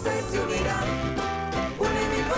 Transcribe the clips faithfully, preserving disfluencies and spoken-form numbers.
voces se unirán, una y mil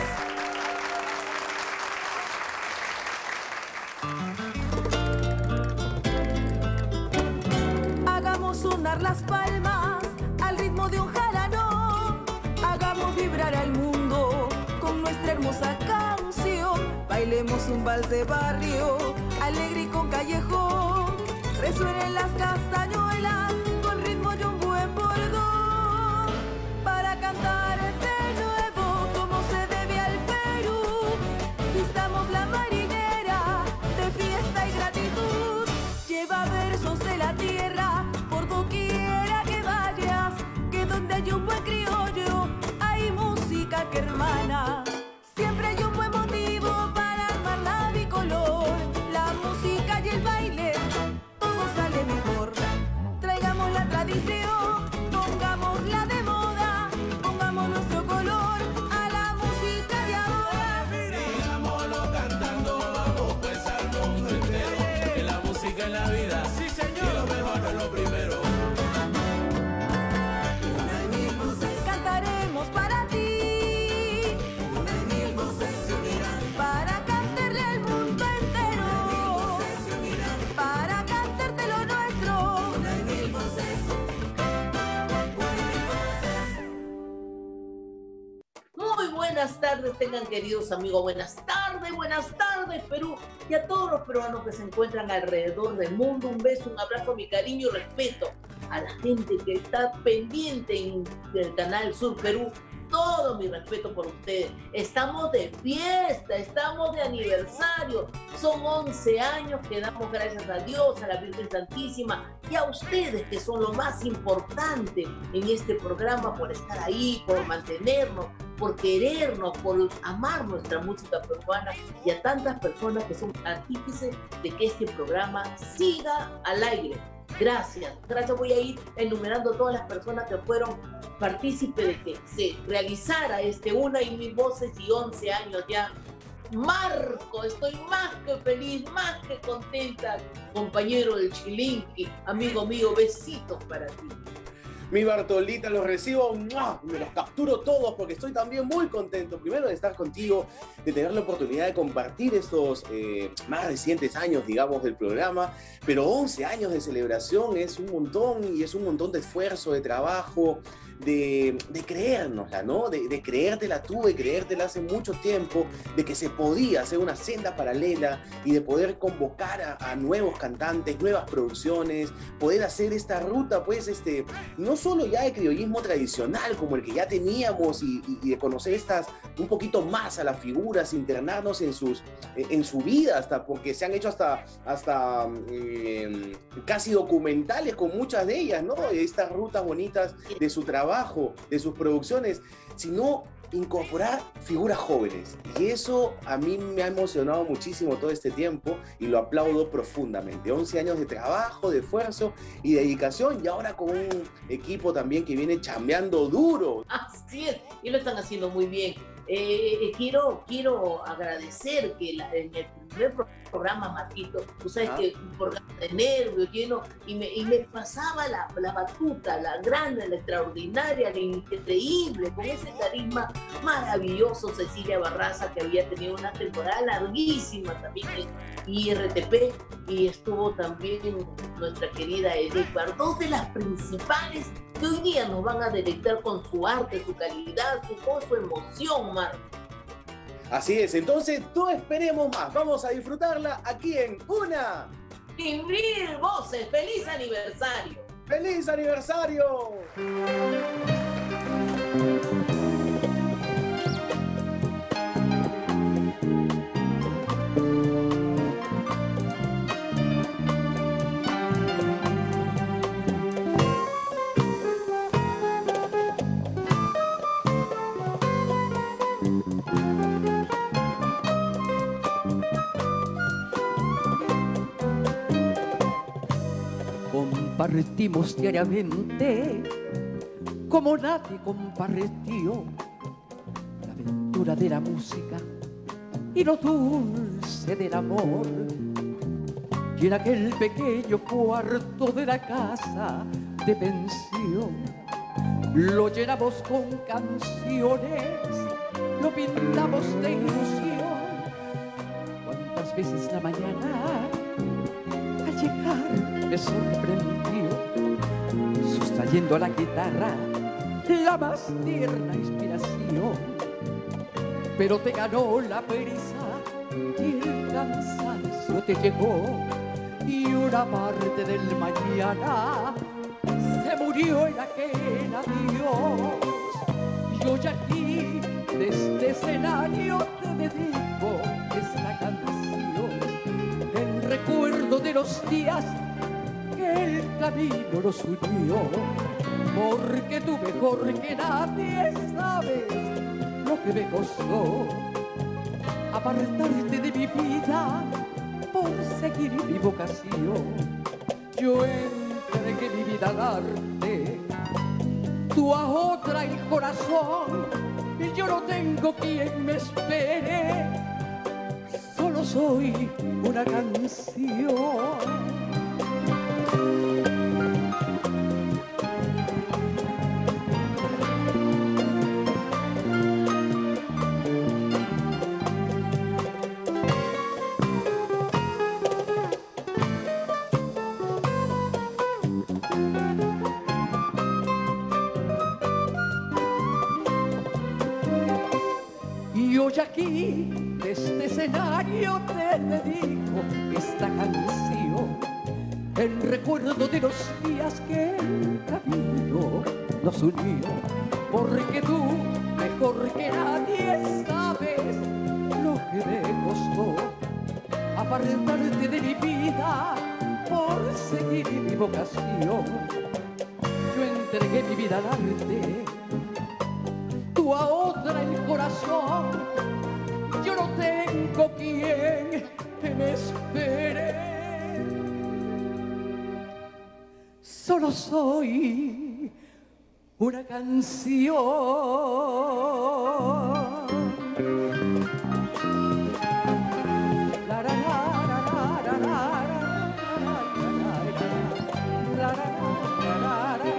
voces. Hagamos sonar las palmas al ritmo de un jaranón, hagamos vibrar al mundo con nuestra hermosa canción, bailemos un vals de barrio, alegre y con callejón, resuenen las castañuelas con ritmo y un buen bordón, para cantar de nuevo como se debe al Perú, vistamos la marinera de fiesta y gratitud, lleva versos de la tierra por doquiera que vayas, que donde hay un buen criollo hay música que hermana, siempre hay un buen motivo para armar la bicolor, la música y el baile, todo sale mejor. Traigamos la tradición, pongámosla de moda, pongamos nuestro color a la música de ahora. Digámoslo cantando, vamos pues al mundo entero, que la música es la vida, sí señor, y lo mejor es lo primero. Una y mil voces cantaremos para ti, una y mil voces se unirán, para cantarle al mundo entero, una y mil voces se unirán, para cantarte lo nuestro, una y mil voces, una y mil voces. Muy buenas tardes, tengan queridos amigos, buenas tardes, buenas tardes Perú, y a todos los peruanos que se encuentran alrededor del mundo, un beso, un abrazo, mi cariño y respeto a la gente que está pendiente en el canal Sur Perú, todo mi respeto por ustedes. Estamos de fiesta, estamos de aniversario, son once años que damos gracias a Dios, a la Virgen Santísima y a ustedes que son lo más importante en este programa, por estar ahí, por mantenernos, por querernos, por amar nuestra música peruana, y a tantas personas que son artífices de que este programa siga al aire. Gracias, gracias. Voy a ir enumerando todas las personas que fueron partícipes de que se realizara este Una y Mil Voces y once años ya. Marco, estoy más que feliz, más que contenta, compañero del Chilinqui, amigo mío, besitos para ti. Mi Bartolita, los recibo, ¡mua! Me los capturo todos porque estoy también muy contento, primero de estar contigo, de tener la oportunidad de compartir estos eh, más recientes años, digamos, del programa, pero once años de celebración es un montón, y es un montón de esfuerzo, de trabajo, de, de creérnosla, ¿no? De, de creértela tú, de creértela hace mucho tiempo, de que se podía hacer una senda paralela y de poder convocar a, a nuevos cantantes, nuevas producciones, poder hacer esta ruta, pues, este, no solo ya de criollismo tradicional como el que ya teníamos, y, y, y de conocer estas un poquito más a las figuras, internarnos en, sus, en su vida, hasta porque se han hecho hasta, hasta eh, casi documentales con muchas de ellas, ¿no? Estas rutas bonitas de su trabajo, de sus producciones, sino incorporar figuras jóvenes, y eso a mí me ha emocionado muchísimo todo este tiempo y lo aplaudo profundamente. once años de trabajo, de esfuerzo y dedicación, y ahora con un equipo también que viene chambeando duro. Así es, y lo están haciendo muy bien. Eh, quiero, quiero agradecer que la, en el primer programa, Marquito, tú sabes ah. que un programa de nervios lleno, y me, y me pasaba la, la batuta, la grande, la extraordinaria, la increíble, con ese carisma maravilloso, Cecilia Barraza, que había tenido una temporada larguísima también en I R T P, y estuvo también nuestra querida Edith Bar, dos de las principales que hoy día nos van a deleitar con su arte, su calidad, su voz, su emoción, Marco. Así es, entonces no esperemos más, vamos a disfrutarla aquí en Una y Mil Voces. ¡Feliz aniversario! ¡Feliz aniversario! Compartimos diariamente como nadie compartió la aventura de la música y lo dulce del amor. Y en aquel pequeño cuarto de la casa de pensión lo llenamos con canciones, lo pintamos de ilusión. Cuántas veces la mañana al llegar me sorprendió, sustrayendo a la guitarra la más tierna inspiración. Pero te ganó la prisa y el cansancio te llegó, y una parte del mañana se murió en aquel adiós. Y hoy aquí, de este escenario, te dedico esta canción en recuerdo de los días que el camino nos unió. Porque tú mejor que nadie sabes lo que me costó apartarte de mi vida por seguir mi vocación. Yo entregué mi vida a darte, tú a otra el corazón, y yo no tengo quien me espere, solo soy una canción. Hoy aquí, de este escenario, te dedico esta canción en recuerdo de los días que el camino nos unió. Porque tú, mejor que nadie, sabes lo que me costó apartarte de mi vida por seguir mi vocación. Yo entregué mi vida al arte, tú a otra el corazón. Yo no tengo quien me espere, solo soy una canción. La, la, la, la, la, la, la, la, la, la, la.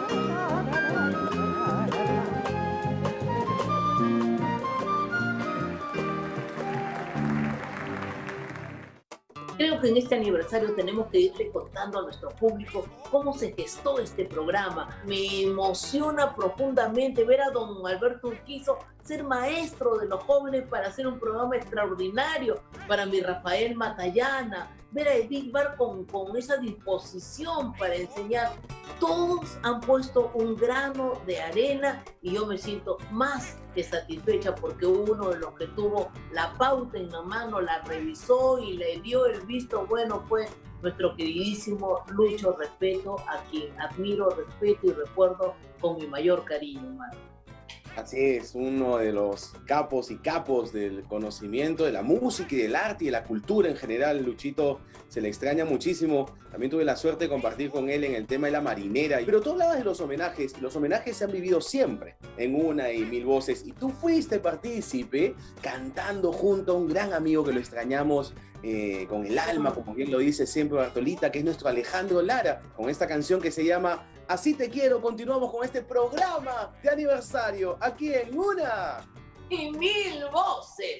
Creo que en este aniversario tenemos que irle contando a nuestro público cómo se gestó este programa. Me emociona profundamente ver a don Alberto Urquizo ser maestro de los jóvenes para hacer un programa extraordinario, para mi Rafael Matallana, ver a Edith Bar con, con esa disposición para enseñar. Todos han puesto un grano de arena y yo me siento más que satisfecha porque uno de los que tuvo la pauta en la mano la revisó y le dio el visto bueno fue nuestro queridísimo Lucho Respeto, a quien admiro, respeto y recuerdo con mi mayor cariño, hermano. Así es, uno de los capos y capos del conocimiento, de la música y del arte y de la cultura en general. Luchito se le extraña muchísimo. También tuve la suerte de compartir con él en el tema de la marinera. Pero tú hablabas de los homenajes, y los homenajes se han vivido siempre, en una y mil voces. Y tú fuiste partícipe cantando junto a un gran amigo que lo extrañamos eh, con el alma, como bien lo dice siempre Bartolita, que es nuestro Alejandro Lara, con esta canción que se llama Así te quiero. Continuamos con este programa de aniversario aquí en Una y Mil Voces.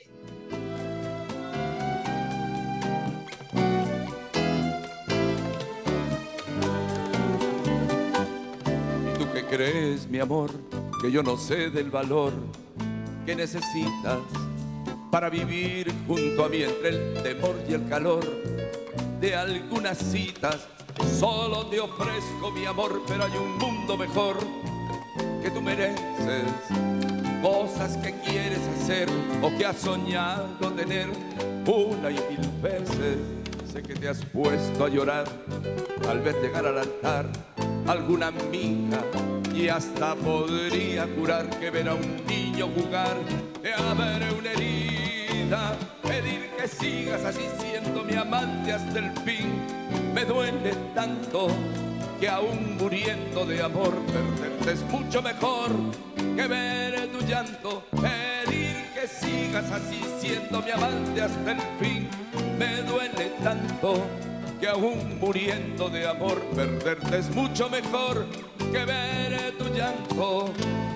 ¿Y tú qué crees, mi amor? Que yo no sé del valor que necesitas para vivir junto a mí entre el temor y el calor de algunas citas. Solo te ofrezco mi amor, pero hay un mundo mejor que tú mereces. Cosas que quieres hacer o que has soñado tener una y mil veces. Sé que te has puesto a llorar al ver llegar al altar alguna amiga, y hasta podría jurar que ver a un niño jugar te abre una herida. Pedir que sigas así siendo mi amante hasta el fin me duele tanto que aún muriendo de amor perderte es mucho mejor que ver tu llanto. Pedir que sigas así siendo mi amante hasta el fin me duele tanto que aún muriendo de amor perderte es mucho mejor que ver tu llanto.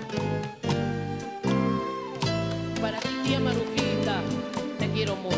Para ti, tía Marujita, te quiero mucho.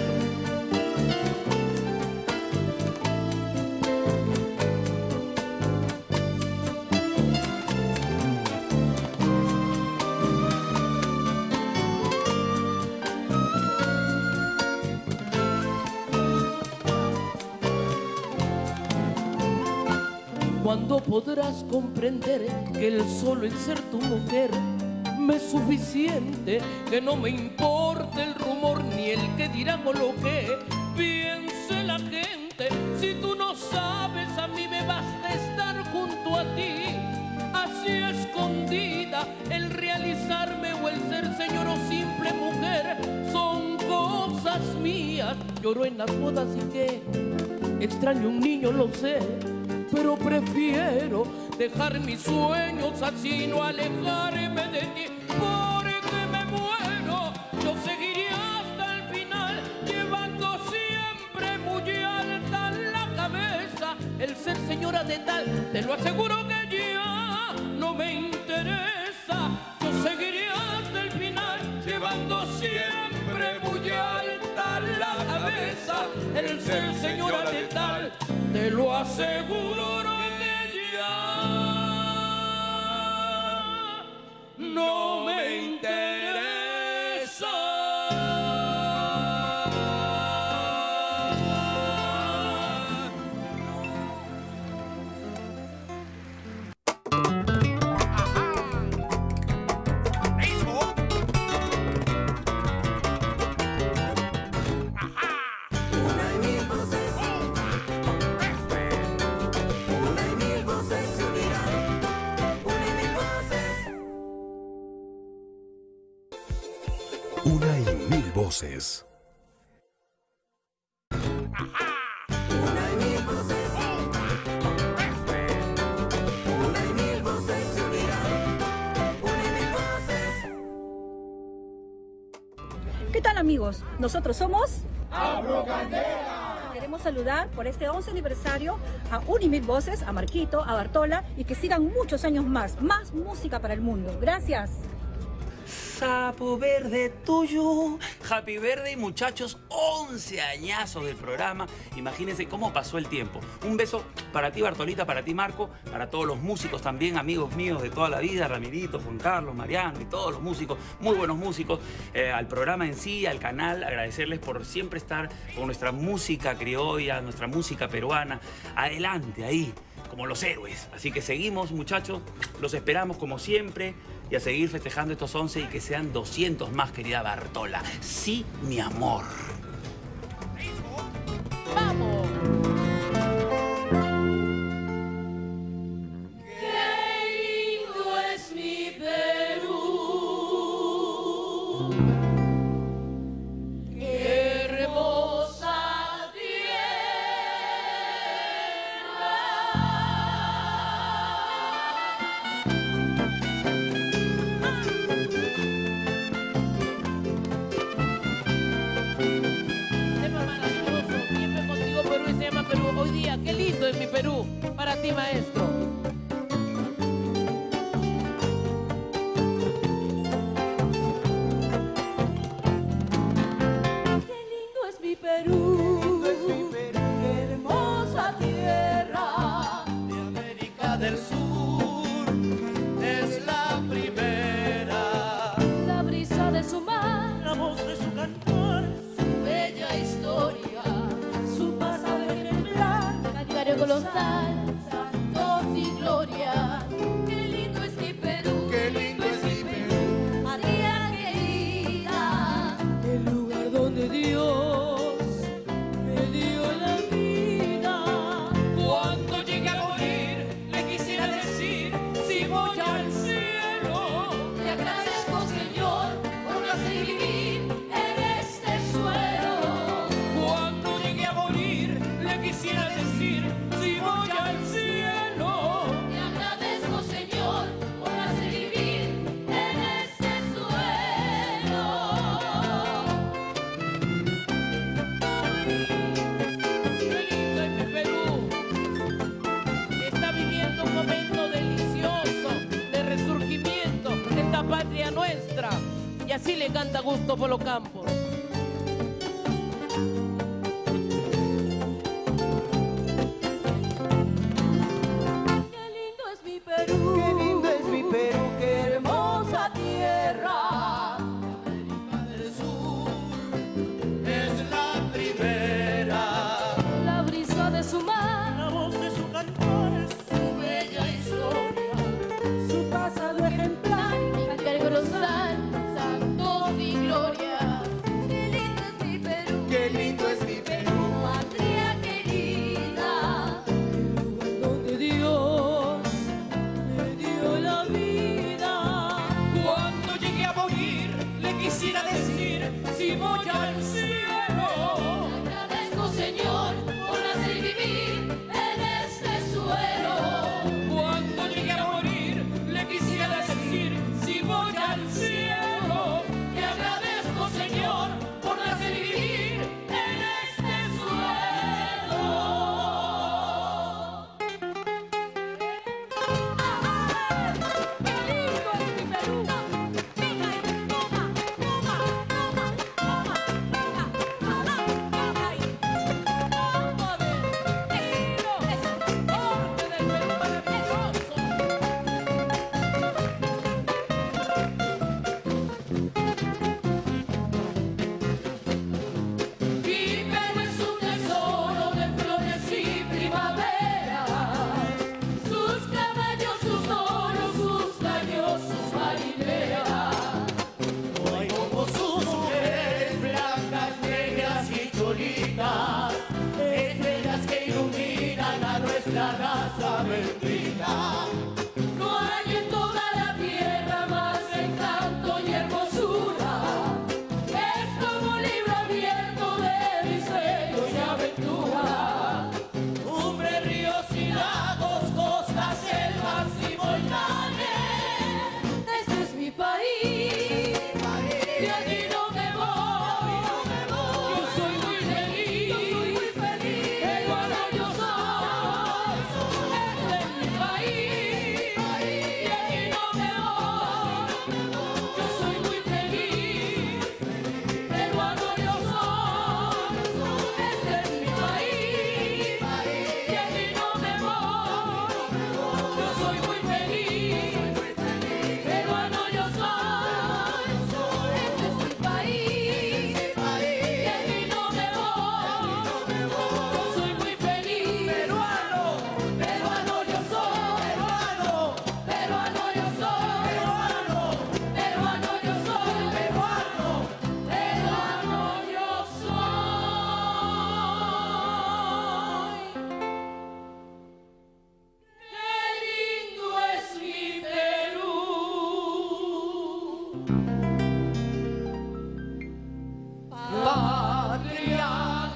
¿Cuándo podrás comprender que el solo el ser tu mujer me es suficiente? Que no me importe el rumor ni el que dirán o lo que piense la gente. Si tú no sabes, a mí me basta estar junto a ti, así escondida. El realizarme o el ser señor o simple mujer son cosas mías. Lloro en las bodas y que extraño un niño, lo sé, pero prefiero dejar mis sueños así, no alejarme de ti, porque me muero. Yo seguiré hasta el final, llevando siempre muy alta la cabeza. El ser señora de tal, te lo aseguro que ya no me interesa. Yo seguiré hasta el final, llevando siempre muy alta la cabeza. El ser señora de tal, te lo aseguro que ya no me interesa. Una y mil voces. Una y mil voces. Una y mil voces se unirán. Una y mil voces. ¿Qué tal, amigos? Nosotros somos Afrocandela. Queremos saludar por este once aniversario a Una y Mil Voces, a Marquito, a Bartola, y que sigan muchos años más. Más música para el mundo. Gracias. Sapo verde tuyo, happy birthday muchachos, once añazos del programa. Imagínense cómo pasó el tiempo. Un beso para ti Bartolita, para ti Marco, para todos los músicos también, amigos míos de toda la vida, Ramirito, Juan Carlos, Mariano y todos los músicos, muy buenos músicos, eh, al programa en sí, al canal, agradecerles por siempre estar con nuestra música criolla, nuestra música peruana, adelante ahí, como los héroes. Así que seguimos muchachos, los esperamos como siempre. Y a seguir festejando estos once y que sean doscientos más, querida Bartola. Sí, mi amor. ¡Vamos! Qué lindo es mi Perú. Qué hermosa hoy día, qué lindo es mi Perú, para ti maestro. Qué lindo es mi Perú, qué hermosa tierra de América del Sur, es la primera. La brisa de su mar, la voz de su cantar, su bella historia, su pasado ejemplar, diario colosal, santos y gloria. Qué lindo es mi Perú, qué lindo es mi Perú, María querida, el lugar donde Dios me dio la vida. Cuando llegue a morir, le quisiera decir, si voy al cielo, te agradezco, Señor, por nacer y vivir en este suelo. Cuando llegue a morir, le quisiera decir, si voy al cielo, te agradezco, Señor, por nacer y vivir en este suelo. Qué lindo es mi Perú, que está viviendo un momento delicioso. Y así le canta Augusto Polo Campos. Qué lindo es mi Perú, qué lindo es mi Perú, qué hermosa tierra. América del Sur es la primera. La brisa de su mar, La voz de su cantor es su bella historia. su pasado ejemplar, Aquel grosal, santos y gloria. qué lindo es mi Perú, Qué lindo es mi Perú. patria querida, Donde Dios me dio la vida. Cuando llegué a morir, le quisiera decir, si voy al cielo. Agradezco, Señor, por nacer y vivir en este suelo. Cuando llegué a morir, le quisiera decir, si voy al cielo. Te agradezco, Señor, por nacer y vivir en este suelo. qué lindo es mi Perú. Venga y toma, toma, toma, toma, venga, toma, toma y toma de eso, eso, Norte del Perú maravilloso. Mi Perú es un tesoro de flores y primavera. Sus caballos, sus toros, sus caños, sus marineras. No hay como sus mujeres blancas, negras y cholitas, estrellas que iluminan a nuestra raza bendita. No hay en toda la tierra más encanto y hermosura. Es como un libro abierto de misterios y aventura. Cumbres, ríos y lagos, costas, selvas y volcanes. Este es mi país. Y aquí no me voy. Yo soy muy feliz. Peruano yo soy. Este es mi país. Y aquí no me voy. Yo soy muy feliz. Peruano yo soy. Este es mi país. Y aquí no me voy. Yo soy muy feliz. Peruano yo soy. Este es mi país. Y aquí no me voy. Yo soy muy feliz. Peruano. Peruano yo soy. Peruano. Peruano yo soy. Peruano. Peruano yo soy. Peruano. Peruano yo soy. Qué lindo es mi Perú. Patria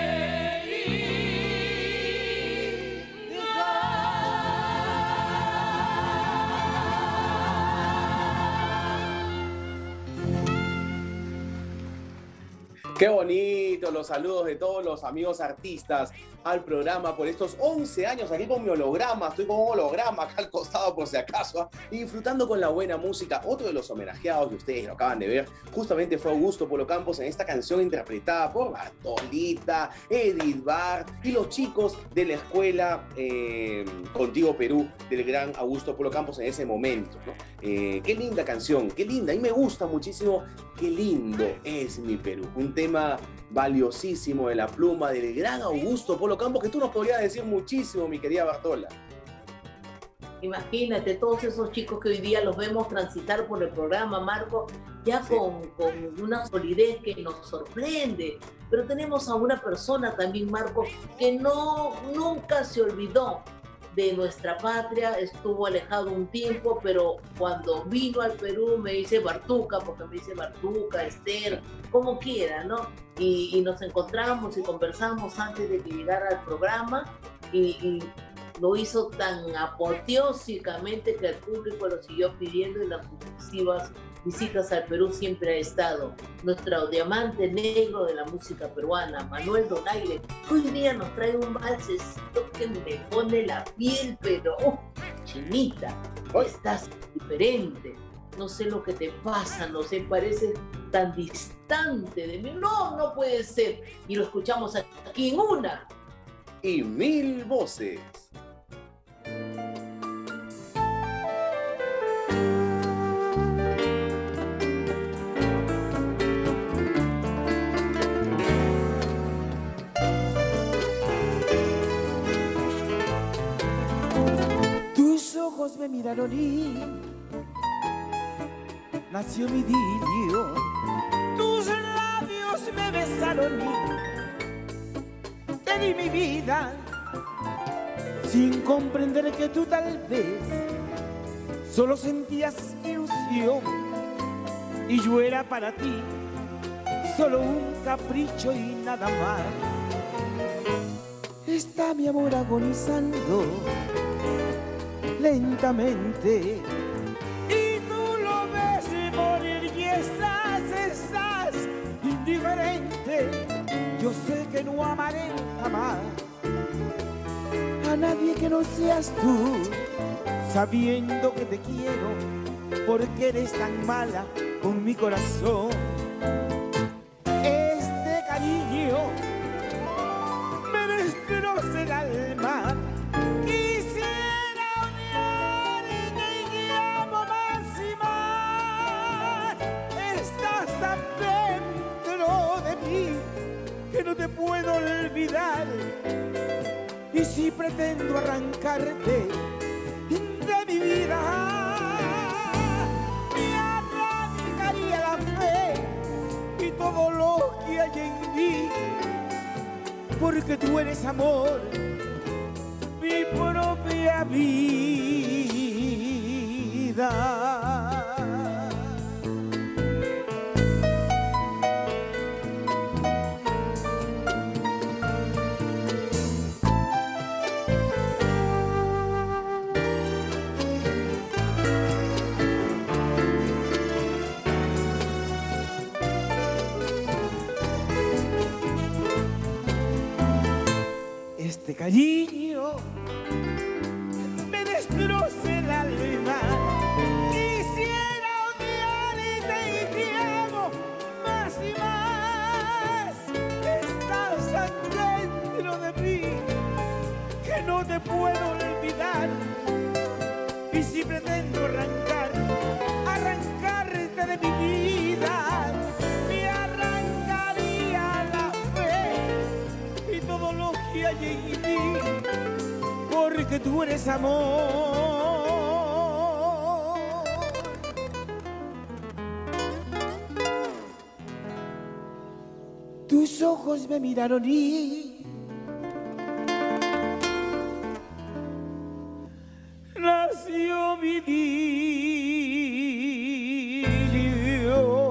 Qué bonito, los saludos de todos los amigos artistas al programa por estos once años aquí con mi holograma. Estoy con un holograma acá al costado por si acaso, ¿eh? Y disfrutando con la buena música. Otro de los homenajeados que ustedes lo acaban de ver justamente fue Augusto Polo Campos en esta canción interpretada por Bartolita, Edith Bart y los chicos de la escuela eh, Contigo Perú del gran Augusto Polo Campos en ese momento, ¿no? Eh, qué linda canción, qué linda, y me gusta muchísimo. Qué lindo es mi Perú, un tema valiosísimo de la pluma del gran Augusto Polo Campos, que tú nos podrías decir muchísimo, mi querida Bartola. Imagínate, todos esos chicos que hoy día los vemos transitar por el programa, Marco, ya Sí. con, con una solidez que nos sorprende. Pero tenemos a una persona también, Marco, que no, nunca se olvidó de nuestra patria, estuvo alejado un tiempo, pero cuando vino al Perú me dice Bartuca, porque me dice Bartuca, Esther, como quiera, ¿no? Y, y nos encontramos y conversamos antes de que llegara al programa y, y lo hizo tan apoteósicamente que el público lo siguió pidiendo y las sucesivas visitas al Perú siempre ha estado nuestro diamante negro de la música peruana, Manuel Donaire. Hoy día nos trae un valsecito que me pone la piel, pero oh, chinita, Hoy. estás diferente. no sé lo que te pasa, no sé, parece tan distante de mí. No, no puede ser. Y lo escuchamos aquí en Una y Mil Voces. Tus ojos me miraron y nació mi idilio. Tus labios me besaron y te di mi vida, sin comprender que tú tal vez solo sentías ilusión y yo era para ti solo un capricho y nada más. Está mi amor agonizando lentamente y tú lo ves morir y estás, estás indiferente. Yo sé que no amaré jamás a nadie que no seas tú, sabiendo que te quiero porque eres tan mala con mi corazón. Este cariño me destroza el alma. Que no te puedo olvidar, y si pretendo arrancarte de mi vida, me arrancaría la fe y todo lo que hay en mí, porque tú eres amor, mi propia vida. Este cariño me destroza el alma. Quisiera odiarte y te amo más y más. Estás tan dentro de mí que no te puedo olvidar. Y si pretendo arrancar, arrancarte de mi vida, me arrancaría la fe y todo lo que hay en mí, porque tú eres amor. Tus ojos me miraron y nació mi idilio.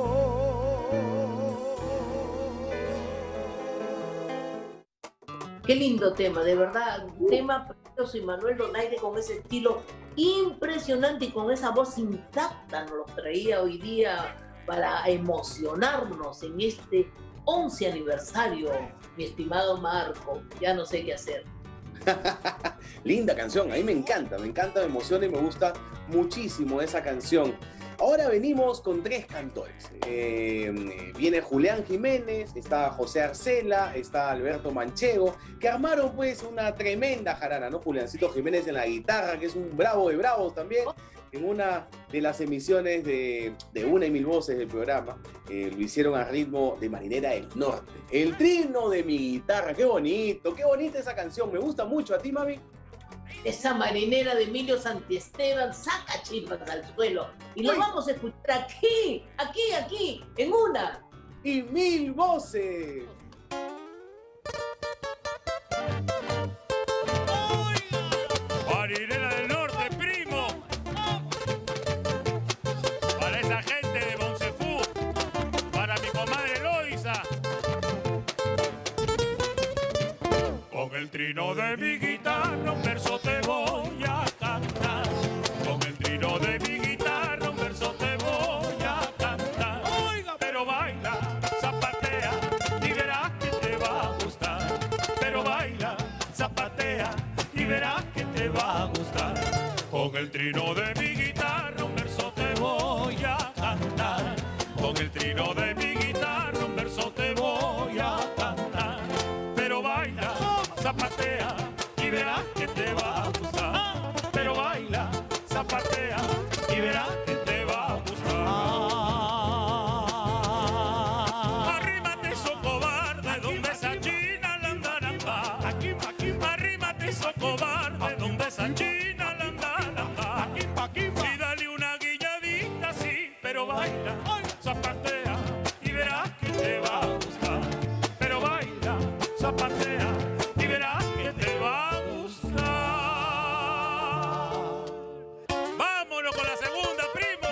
Qué lindo tema, de verdad, un tema precioso, y Manuel Donaire con ese estilo impresionante y con esa voz intacta nos lo traía hoy día para emocionarnos en este once aniversario, mi estimado Marco. Ya no sé qué hacer. Linda canción, a mí me encanta, me encanta, me emociona y me gusta muchísimo esa canción. Ahora venimos con tres cantores. Eh, viene Julián Jiménez, está José Arcela, está Alberto Manchego, que armaron pues una tremenda jarana, ¿no? Juliancito Jiménez en la guitarra, que es un bravo de bravos también, en una de las emisiones de, de Una y Mil Voces del programa. Eh, lo hicieron a ritmo de Marinera del Norte. El trino de mi guitarra, qué bonito, qué bonita esa canción, me gusta mucho. ¿A ti, mami? Esa Marinera de Emilio Santiesteban saca chispas al suelo. Y lo vamos a escuchar aquí, aquí, aquí, en Una y Mil Voces. Marinera del Norte, primo. Para esa gente de Bonsefú, para mi comadre Eloisa. Con el trino de mi guitarra un verso te voy a cantar. Con el trino de mi guitarra un verso te voy a cantar. Oiga, pero baila, zapatea y verás que te va a gustar. Pero baila, zapatea y verás que te va a gustar. Con el trino de mi guitarra un verso te voy voy a cantar. Con el trino de mi guitarra un verso te voy a cantar. Pero baila, zapatea y verás que te va a gustar. Pero baila, zapatea y verás que te va a gustar. Arrímate, so cobarde, donde esa china la andaramba. Arrímate, so cobarde, donde esa china la andaramba. Y dale una guilladita, sí, pero baila, zapatea y verás que te va a gustar. Pero baila, zapatea y verás que te va a gustar. Vámonos con la segunda, primo.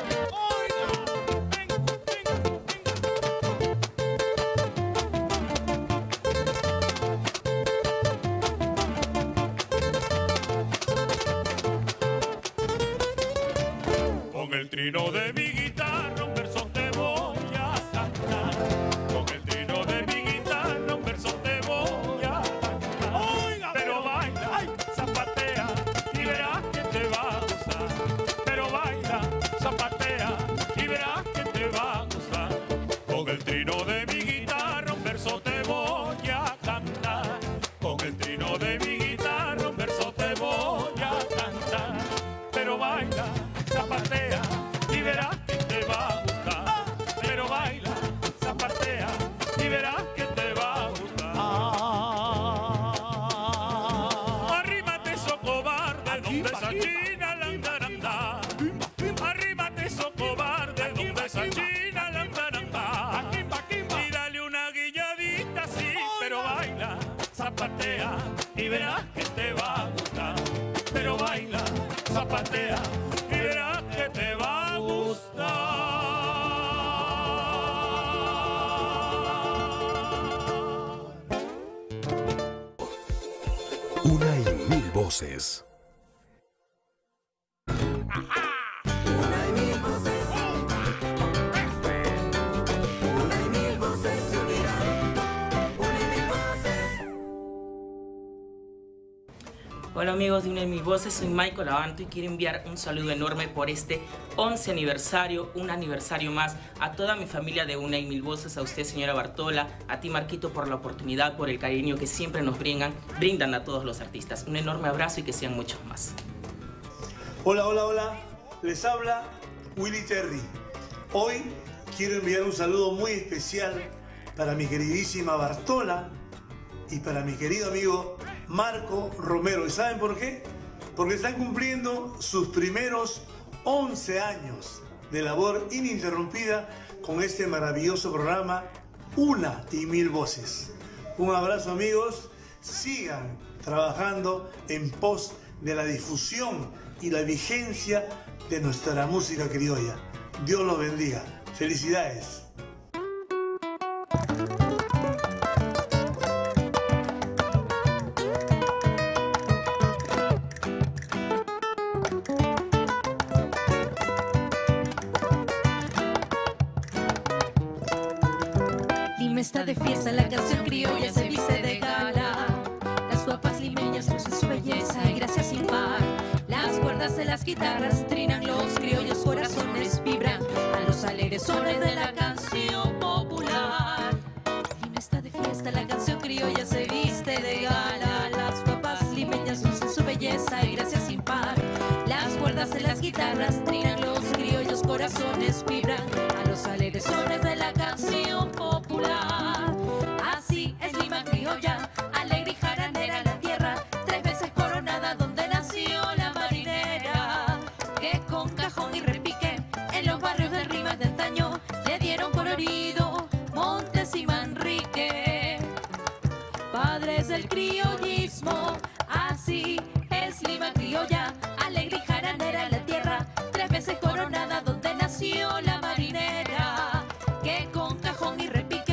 Con el trino de mi guitarra un verso te voy a cantar. Con el trino de mi guitarra un verso te voy a cantar. Oiga, pero baila, zapatea y verás que te va a gustar. Pero baila, zapatea y verás que te va a gustar. Con el trino de mi guitarra un verso te voy a cantar. Con el trino de mi guitarra un verso te voy a cantar. Pero baila, zapatea y verás que te va a gustar. Pero baila, zapatea y verás que te va a gustar. Arrímate, so cobarde, donde esa china la andaranda. Arrímate, so cobarde, donde esa china la andaranda. Y dale una guilladita, sí, pero baila, zapatea y verás que te va a gustar. Pero baila, zapatea y verás que te va a gustar. Una y mil voces. Una y mil voces. Una y mil voces se unirán. Una y mil voces. Hola amigos de Una y Mil Voces, soy Michael Abanto y quiero enviar un saludo enorme por este once aniversario, un aniversario más, a toda mi familia de Una y Mil Voces, a usted señora Bartola, a ti Marquito por la oportunidad, por el cariño que siempre nos brindan, brindan a todos los artistas. Un enorme abrazo y que sean muchos más. Hola, hola, hola, les habla Willy Terry. Hoy quiero enviar un saludo muy especial para mi queridísima Bartola y para mi querido amigo Marco Romero. ¿Y saben por qué? Porque están cumpliendo sus primeros once años de labor ininterrumpida con este maravilloso programa Una y Mil Voces. Un abrazo amigos, sigan trabajando en pos de la difusión y la vigencia de nuestra música criolla. Dios los bendiga. Felicidades. Lima está de fiesta, la canción criolla se viste de gala. Las guapas limeñas lucen su belleza y gracia sin par. Las cuerdas de las guitarras trinan, los criollos corazones vibran a los alegres sones de la canción popular. Lima está de fiesta, la canción criolla se viste de gala. Las guapas limeñas lucen su belleza y gracia sin par. Las cuerdas de las guitarras trinan, los criollos corazones vibran a los alegres sones de la canción popular. Así es Lima criolla, alegre y jaranera la tierra, tres veces coronada donde nació la marinera, que con cajón y repique en los barrios de rimas de antaño le dieron colorido Montes y Manrique, padres del criollismo. Así es Lima criolla, alegre y jaranera la tierra, tres veces coronada donde nació la marinera, que con cajón y repique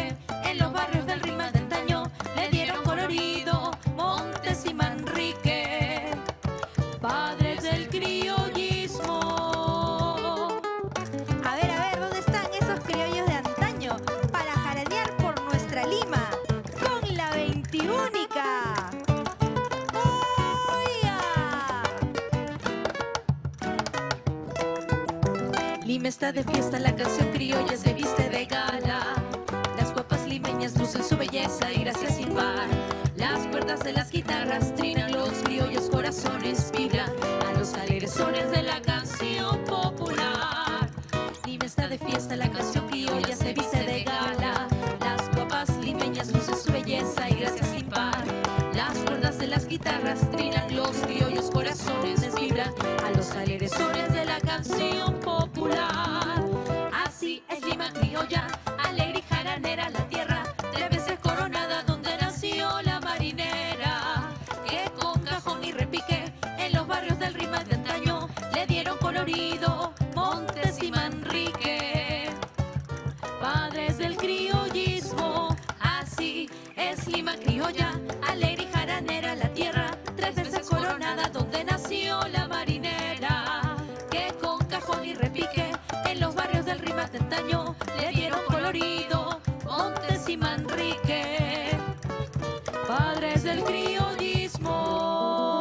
Lima está de fiesta, la canción criolla se viste de gala. Las guapas limeñas lucen su belleza y gracia sin par. Las cuerdas de las guitarras trinan, los criollos corazones vibran a los alegres sones de la canción popular. Lima está de fiesta, la canción criolla se viste de gala. Las guapas limeñas lucen su belleza y gracia sin par. Las cuerdas de las guitarras trinan, los criollos corazones vibran a los alegres sones de la canción popular. Así es Lima criolla, alegre y jaranera la tierra, tres veces coronada donde nació la marinera, que con cajón y repique en los barrios del Rima de antaño le dieron colorido Montes y Manrique, padres del criollismo. Así es Lima criolla, alegre y jaranera la tierra, tres veces coronada donde nació la marinera, que con cajón y repique en los barrios del Rima de antaño le dieron colorido Montes y Manrique, padres del criollismo.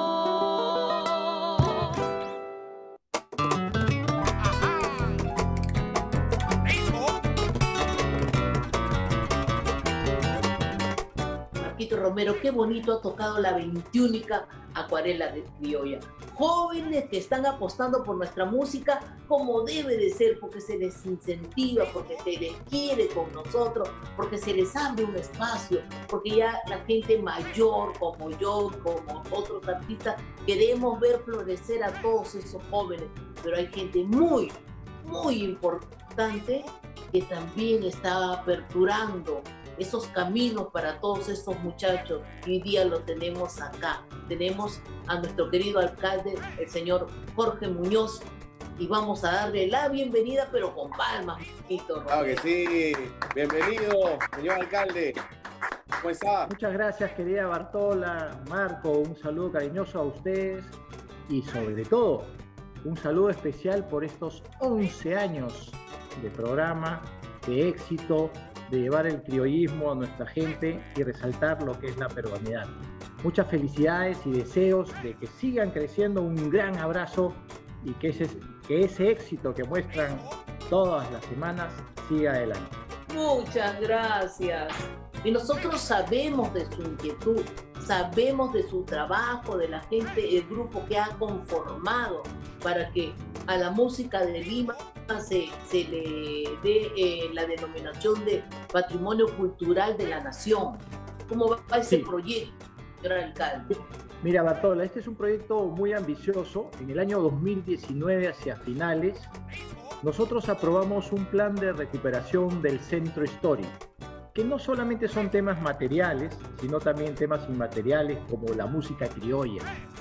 Marquito Romero, qué bonito ha tocado la veintiúnica acuarela de criolla. Jóvenes que están apostando por nuestra música como debe de ser, porque se les incentiva, porque se les quiere con nosotros, porque se les abre un espacio, porque ya la gente mayor como yo, como otros artistas, queremos ver florecer a todos esos jóvenes, pero hay gente muy, muy importante que también está aperturando esos caminos para todos estos muchachos. Hoy día lo tenemos acá. Tenemos a nuestro querido alcalde, el señor Jorge Muñoz, y vamos a darle la bienvenida, pero con palmas, Marquito. Claro que sí. Bienvenido, señor alcalde. ¿Cómo está? Muchas gracias, querida Bartola, Marco. Un saludo cariñoso a ustedes y sobre todo un saludo especial por estos once años de programa, de éxito, de llevar el criollismo a nuestra gente y resaltar lo que es la peruanidad. Muchas felicidades y deseos de que sigan creciendo. Un gran abrazo y que ese, que ese éxito que muestran todas las semanas siga adelante. Muchas gracias. Y nosotros sabemos de su inquietud, sabemos de su trabajo, de la gente, el grupo que ha conformado para que a la música de Lima se, se le dé eh, la denominación de Patrimonio Cultural de la Nación. ¿Cómo va ese sí. proyecto, señor alcalde? Mira, Bartola, este es un proyecto muy ambicioso. En el año dos mil diecinueve, hacia finales, nosotros aprobamos un plan de recuperación del centro histórico, que no solamente son temas materiales, sino también temas inmateriales como la música criolla.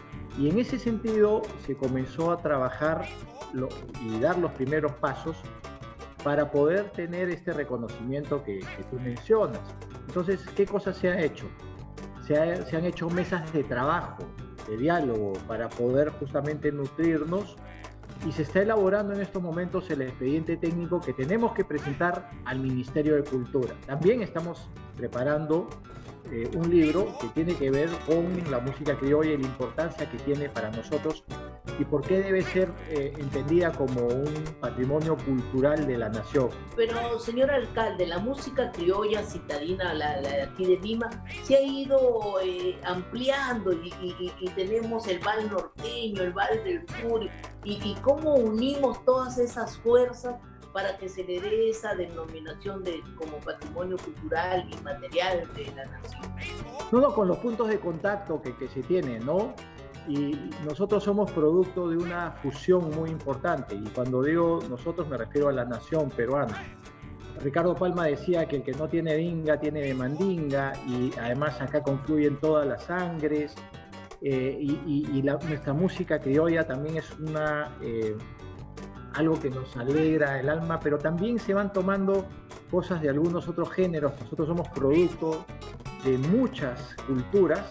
Y en ese sentido se comenzó a trabajar lo, y dar los primeros pasos para poder tener este reconocimiento que, que tú mencionas. Entonces, ¿qué cosas se ha hecho? Se, ha, se han hecho mesas de trabajo, de diálogo, para poder justamente nutrirnos, y se está elaborando en estos momentos el expediente técnico que tenemos que presentar al Ministerio de Cultura. También estamos preparando eh, un libro que tiene que ver con la música criolla y la importancia que tiene para nosotros y por qué debe ser eh, entendida como un patrimonio cultural de la nación. Pero, señor alcalde, la música criolla citadina, la, la de aquí de Lima, se ha ido eh, ampliando y, y, y tenemos el vals norteño, el vals del sur, y, y cómo unimos todas esas fuerzas para que se le dé esa denominación de como patrimonio cultural y material de la nación. No, no, con los puntos de contacto que, que se tienen, ¿no? Y nosotros somos producto de una fusión muy importante, y cuando digo nosotros me refiero a la nación peruana. Ricardo Palma decía que el que no tiene dinga tiene de mandinga, y además acá confluyen todas las sangres, eh, y, y, y la, nuestra música criolla también es una, eh, algo que nos alegra el alma, pero también se van tomando cosas de algunos otros géneros. Nosotros somos producto de muchas culturas,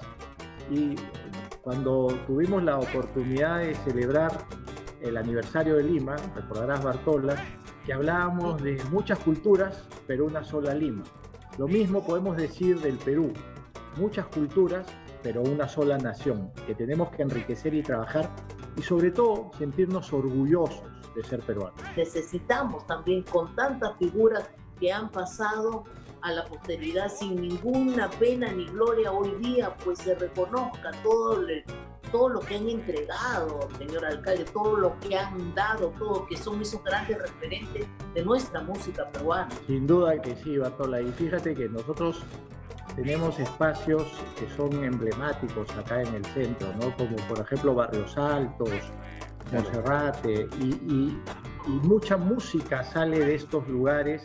y cuando tuvimos la oportunidad de celebrar el aniversario de Lima, recordarás, Bartola, que hablábamos de muchas culturas, pero una sola Lima. Lo mismo podemos decir del Perú, muchas culturas, pero una sola nación, que tenemos que enriquecer y trabajar y sobre todo sentirnos orgullosos de ser peruanos. Necesitamos también, con tantas figuras que han pasado a la posteridad sin ninguna pena ni gloria hoy día, pues se reconozca todo, le, todo lo que han entregado, señor alcalde, todo lo que han dado, todo que son esos grandes referentes de nuestra música peruana. Sin duda que sí, Bartola, y fíjate que nosotros tenemos espacios que son emblemáticos acá en el centro, ¿no? Como por ejemplo Barrios Altos, Monserrate, y, y, y mucha música sale de estos lugares,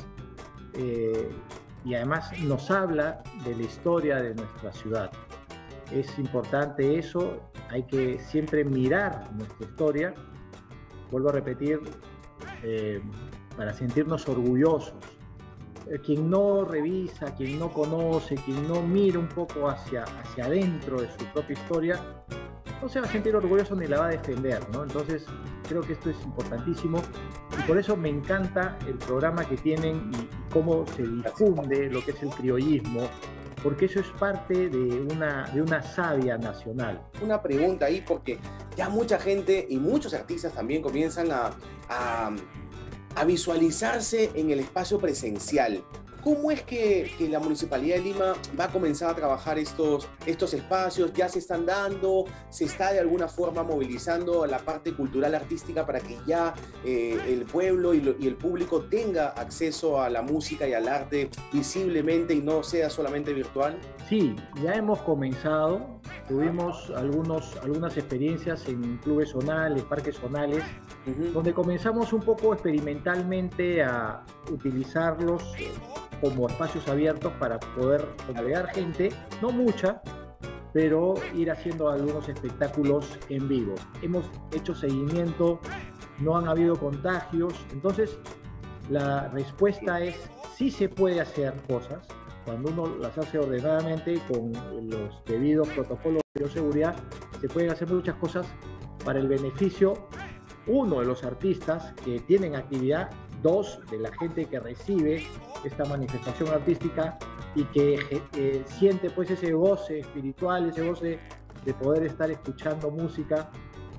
eh, y además nos habla de la historia de nuestra ciudad. Es importante eso, hay que siempre mirar nuestra historia, vuelvo a repetir, eh, para sentirnos orgullosos. Quien no revisa, quien no conoce, quien no mira un poco hacia, hacia adentro de su propia historia, no se va a sentir orgulloso ni la va a defender, ¿no? Entonces, creo que esto es importantísimo y por eso me encanta el programa que tienen y, y cómo se difunde lo que es el criollismo, porque eso es parte de una, de una savia nacional. Una pregunta ahí, porque ya mucha gente y muchos artistas también comienzan a, a, a visualizarse en el espacio presencial. ¿Cómo es que, que la Municipalidad de Lima va a comenzar a trabajar estos, estos espacios? ¿Ya se están dando? ¿Se está de alguna forma movilizando la parte cultural artística para que ya eh, el pueblo y, lo, y el público tenga acceso a la música y al arte visiblemente y no sea solamente virtual? Sí, ya hemos comenzado. Tuvimos algunos, algunas experiencias en clubes zonales, parques zonales, uh-huh. donde comenzamos un poco experimentalmente a utilizarlos como espacios abiertos para poder congregar gente, no mucha, pero ir haciendo algunos espectáculos en vivo. Hemos hecho seguimiento, no han habido contagios, entonces la respuesta es sí se puede hacer cosas, cuando uno las hace ordenadamente con los debidos protocolos de bioseguridad, se pueden hacer muchas cosas para el beneficio, uno, de los artistas que tienen actividad, dos, de la gente que recibe esta manifestación artística y que eh, siente pues ese goce espiritual, ese goce de poder estar escuchando música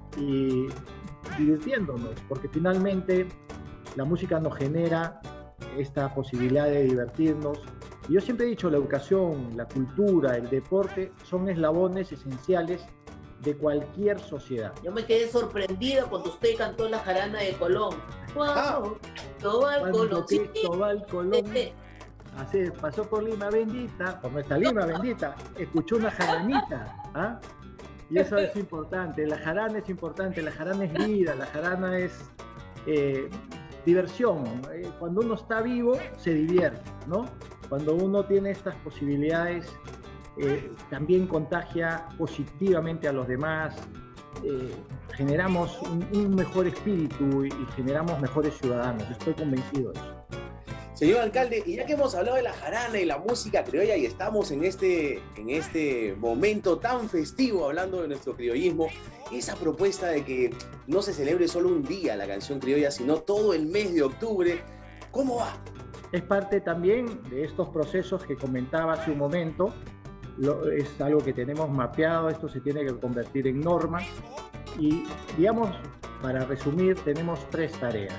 y divirtiéndonos, porque finalmente la música nos genera esta posibilidad de divertirnos. Y yo siempre he dicho, la educación, la cultura, el deporte son eslabones esenciales de cualquier sociedad. Yo me quedé sorprendida cuando usted cantó la jarana de Colón. ¡Wow! Todo al Colón. Cristóbal Colón. Así pasó por Lima bendita, por nuestra Lima bendita, escuchó una jaranita. ¿Ah? Y eso es importante. La jarana es importante, la jarana es vida, la jarana es eh, diversión. Cuando uno está vivo, se divierte, ¿no? Cuando uno tiene estas posibilidades, eh, también contagia positivamente a los demás, eh, generamos un, un mejor espíritu y, y generamos mejores ciudadanos. Estoy convencido de eso. Señor alcalde, y ya que hemos hablado de la jarana y la música criolla y estamos en este, en este momento tan festivo hablando de nuestro criollismo, esa propuesta de que no se celebre solo un día la canción criolla, sino todo el mes de octubre, ¿cómo va? Es parte también de estos procesos que comentaba hace un momento. Lo, es algo que tenemos mapeado, esto se tiene que convertir en normas y, digamos, para resumir, tenemos tres tareas.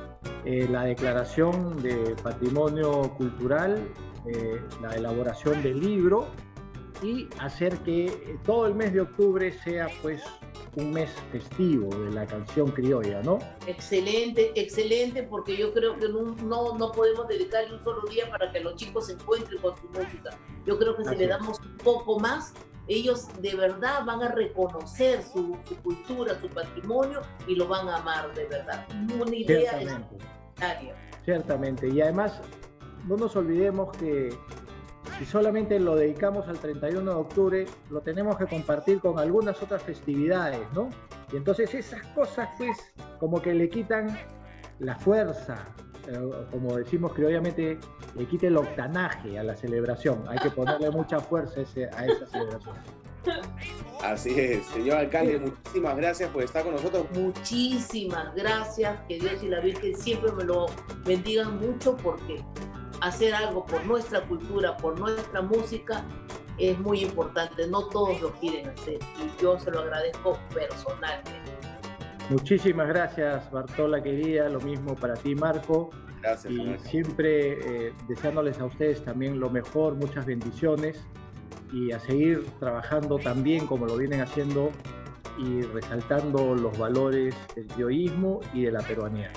Eh, la declaración de patrimonio cultural, eh, la elaboración del libro y hacer que eh, todo el mes de octubre sea pues un mes festivo de la canción criolla, ¿no? Excelente, excelente, porque yo creo que no, no, no podemos dedicarle un solo día para que los chicos se encuentren con su música. Yo creo que si le damos un poco más, ellos de verdad van a reconocer su, su cultura, su patrimonio y lo van a amar de verdad. Una idea extraordinaria. Ciertamente, y además no nos olvidemos que si solamente lo dedicamos al treinta y uno de octubre, lo tenemos que compartir con algunas otras festividades, ¿no? Y entonces esas cosas pues como que le quitan la fuerza, eh, como decimos criollamente, le quita el octanaje a la celebración. Hay que ponerle mucha fuerza a, ese, a esa celebración. Así es, señor alcalde, muchísimas gracias por estar con nosotros. Muchísimas gracias, que Dios y la Virgen siempre me lo bendigan mucho, porque hacer algo por nuestra cultura, por nuestra música, es muy importante. No todos lo quieren hacer y yo se lo agradezco personalmente. Muchísimas gracias, Bartola querida, lo mismo para ti, Marco. Gracias. Y Marco. siempre eh, deseándoles a ustedes también lo mejor, muchas bendiciones y a seguir trabajando también como lo vienen haciendo y resaltando los valores del yoísmo y de la peruanía.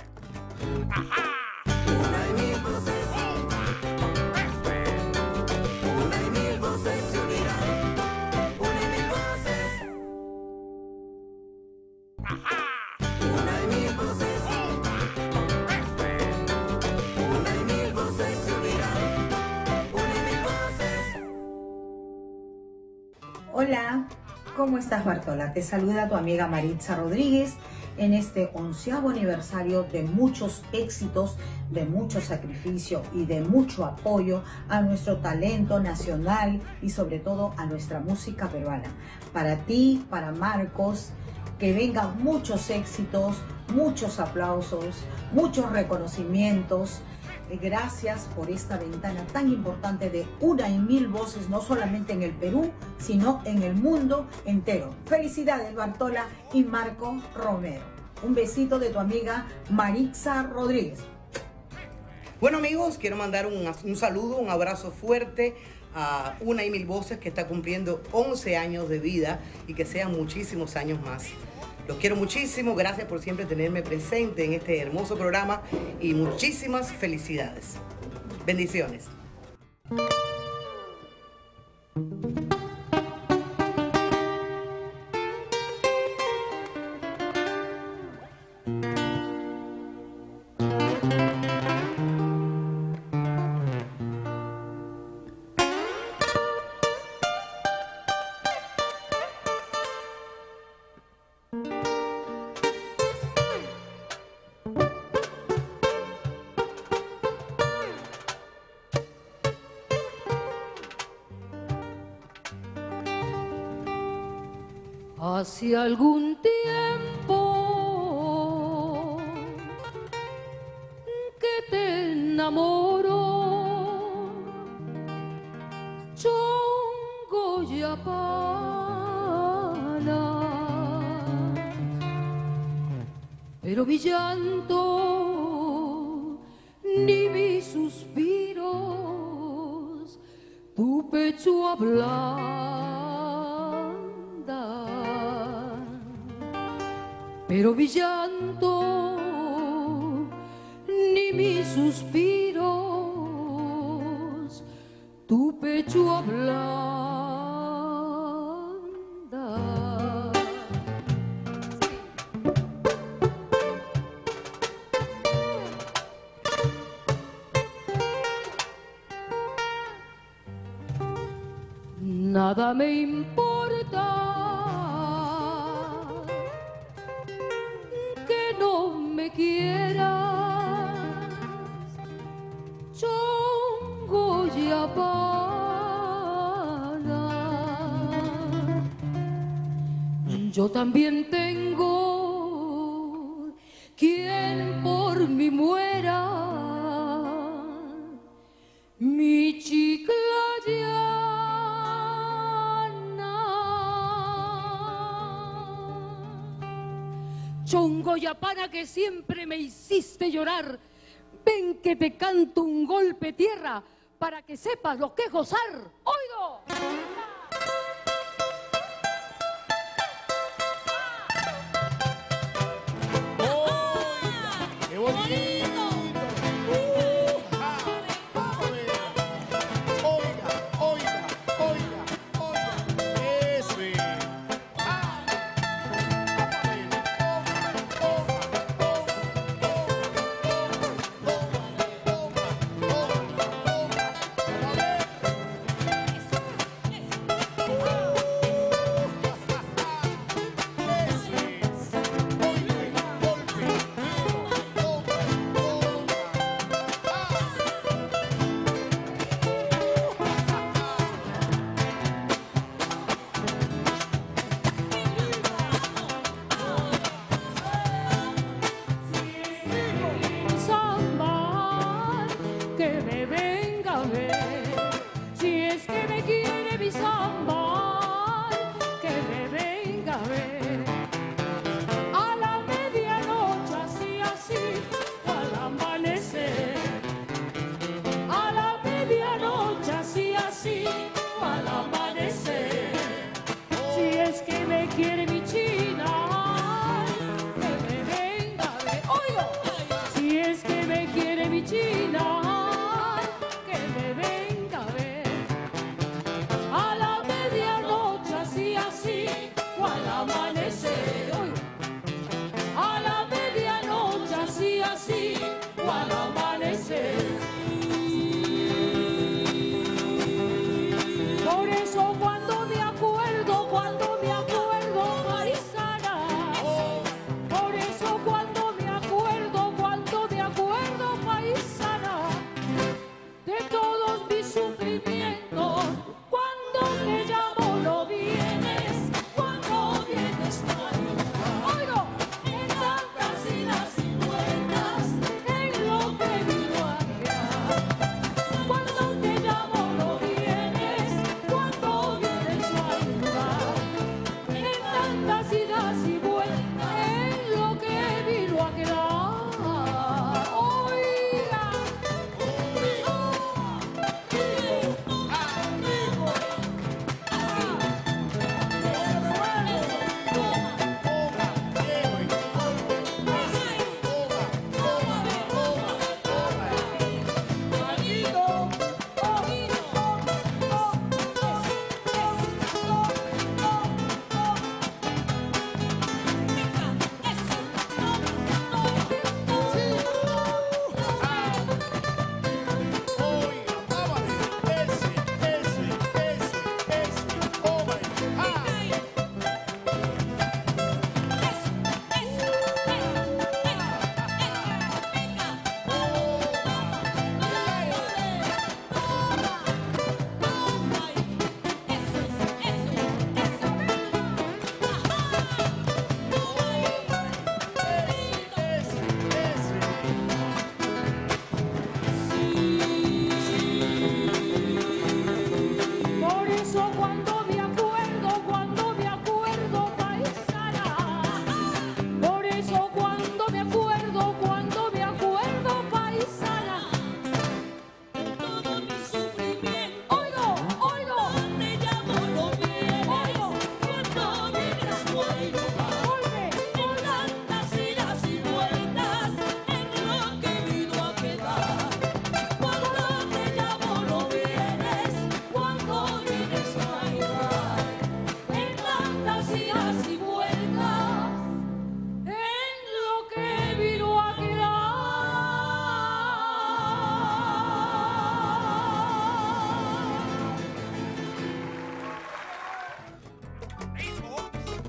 Hola, ¿cómo estás, Bartola? Te saluda tu amiga Maritza Rodríguez en este onceavo aniversario de muchos éxitos, de mucho sacrificio y de mucho apoyo a nuestro talento nacional y sobre todo a nuestra música peruana. Para ti, para Marcos, que vengan muchos éxitos, muchos aplausos, muchos reconocimientos. Gracias por esta ventana tan importante de una y mil voces, no solamente en el Perú, sino en el mundo entero. Felicidades, Bartola y Marco Romero. Un besito de tu amiga Maritza Rodríguez. Bueno, amigos, quiero mandar un, un saludo, un abrazo fuerte a Una y Mil Voces, que está cumpliendo once años de vida y que sean muchísimos años más. Los quiero muchísimo, gracias por siempre tenerme presente en este hermoso programa y muchísimas felicidades. Bendiciones. Hace algún tiempo que te enamoro, chongo yapana, pero mi llanto ni mis suspiros tu pecho habla. Pero mi llanto ni mis suspiros tu pecho ablanda. Nada me importa quieras, chongo yapana. Yo también tengo quien por mí muera, mi chiclaya. Chongo yapana, que siempre me hiciste llorar, ven que te canto un golpe tierra para que sepas lo que es gozar. ¡Oigo! ¡Qué bonito!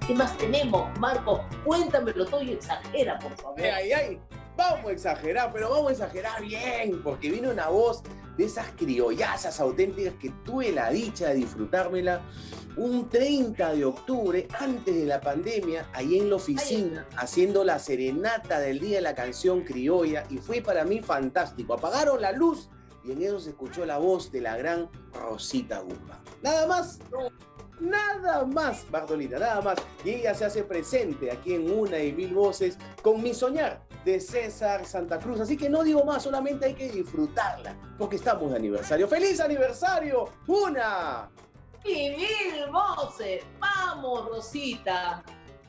¿Qué más tenemos, Marco? Cuéntamelo todo y exagera, por favor. Ay, ay, ay. Vamos a exagerar, pero vamos a exagerar bien, porque viene una voz de esas criollazas auténticas que tuve la dicha de disfrutármela un treinta de octubre, antes de la pandemia, ahí en la oficina, haciendo la serenata del Día de la Canción Criolla, y fue para mí fantástico. Apagaron la luz y en eso se escuchó la voz de la gran Rosita Guzmán. Nada más, nada más, Bartolita, nada más. Y ella se hace presente aquí en Una y Mil Voces con Mi Soñar de César Santa Cruz. Así que no digo más, solamente hay que disfrutarla, porque estamos de aniversario. ¡Feliz aniversario! ¡Una! Y mil voces. ¡Vamos, Rosita!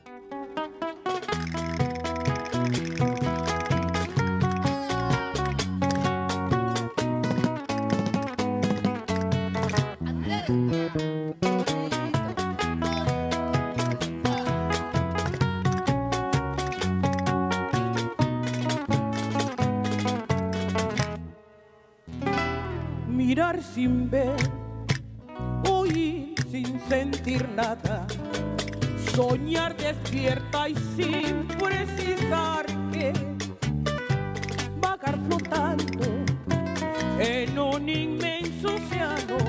Mirar sin ver, oír sin sentir nada, soñar despierta y sin precisar que vagar flotando en un inmenso océano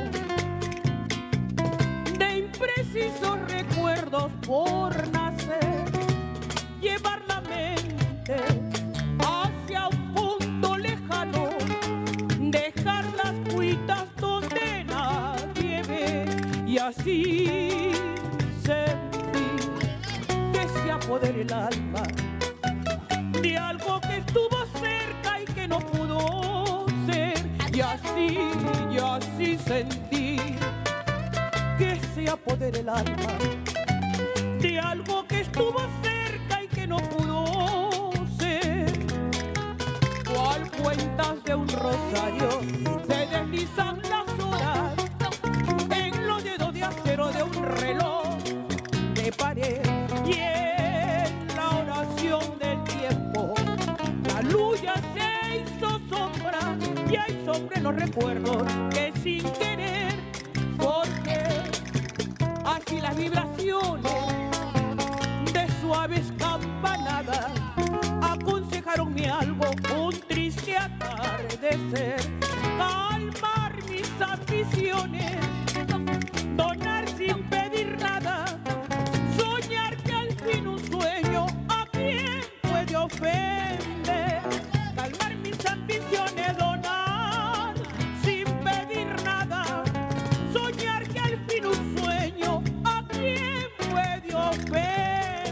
de imprecisos recuerdos por nacer, llevar la mente hacia un punto lejano, dejar las cuitas donde nadie ve y así sentir que se apodera el alma de algo que estuvo cerca y que no pudo ser, y así, y así sentir que se apodera el alma de algo que estuvo cerca y que no pudo ser. Cual cuentas de un rosario se deslizan las horas en los dedos de acero de un reloj de pared, y en la oración del tiempo la luz ya se hizo sombra y hay sobre los recuerdos que sin querer, porque así las vibraciones de suaves campanadas aconsejaronme algo, un triste atardecer, calmar mis ambiciones, donar sin pedir nada, soñar que al fin un sueño a quien puede ofender, calmar mis ambiciones, donar sin pedir nada, soñar que al fin un sueño a quien puede ofender.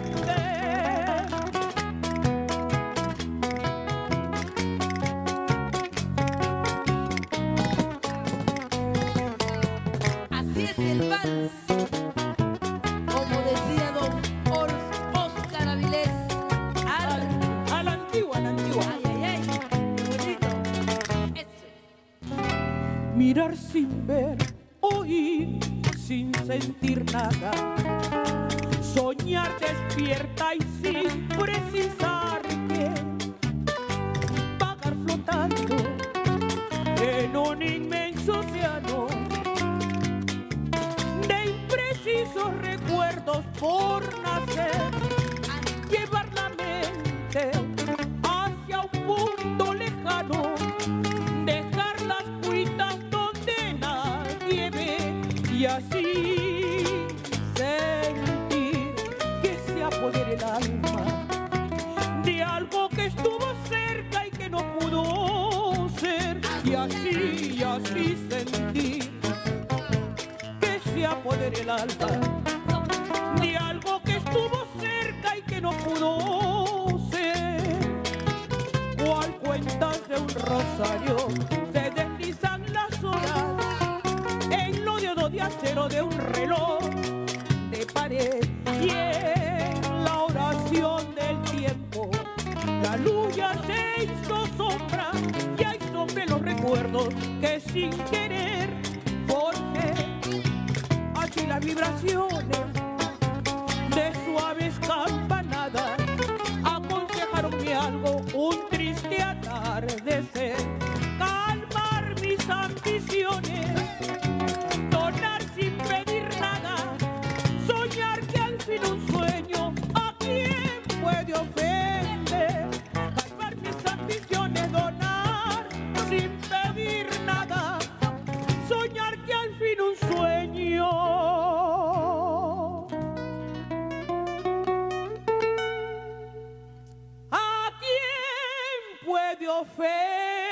Así es el vals, como decía don Or- Oscar Avilés. Al, a la antigua, a la antigua. Ay, ay, ay, qué bonito. Eso. Mirar sin ver, oír sin sentir nada, soñar despierta y sin precisar que vagar flotando en un inmenso océano de imprecisos recuerdos por nacer, llevar la mente hacia un punto lejano, dejar las cuitas donde nadie ve y así sentir que se apodera el alma de algo que estuvo cerca y que no pudo ser, y así, y así sentir que se apodera el alma de algo que estuvo cerca y que no pudo ser. Cual cuentas de un rosario se deslizan las horas en los dedos de acero de un reloj de pared, y en la oración del tiempo la luz ya se hizo sombra y hay sobre los recuerdos que sin querer, porque así las vibraciones de suaves campanadas aconsejaronme algo, un triste atardecer, calmar mis ambiciones, donar sin pedir nada, soñar que al fin un sueño ambición es donar sin pedir nada, soñar que al fin un sueño a quién puede ofender.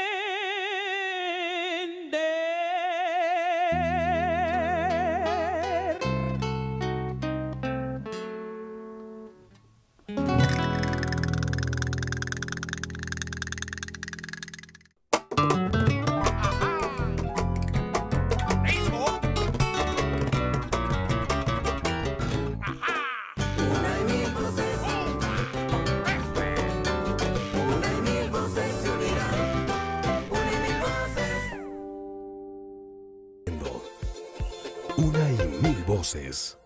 Una y mil voces.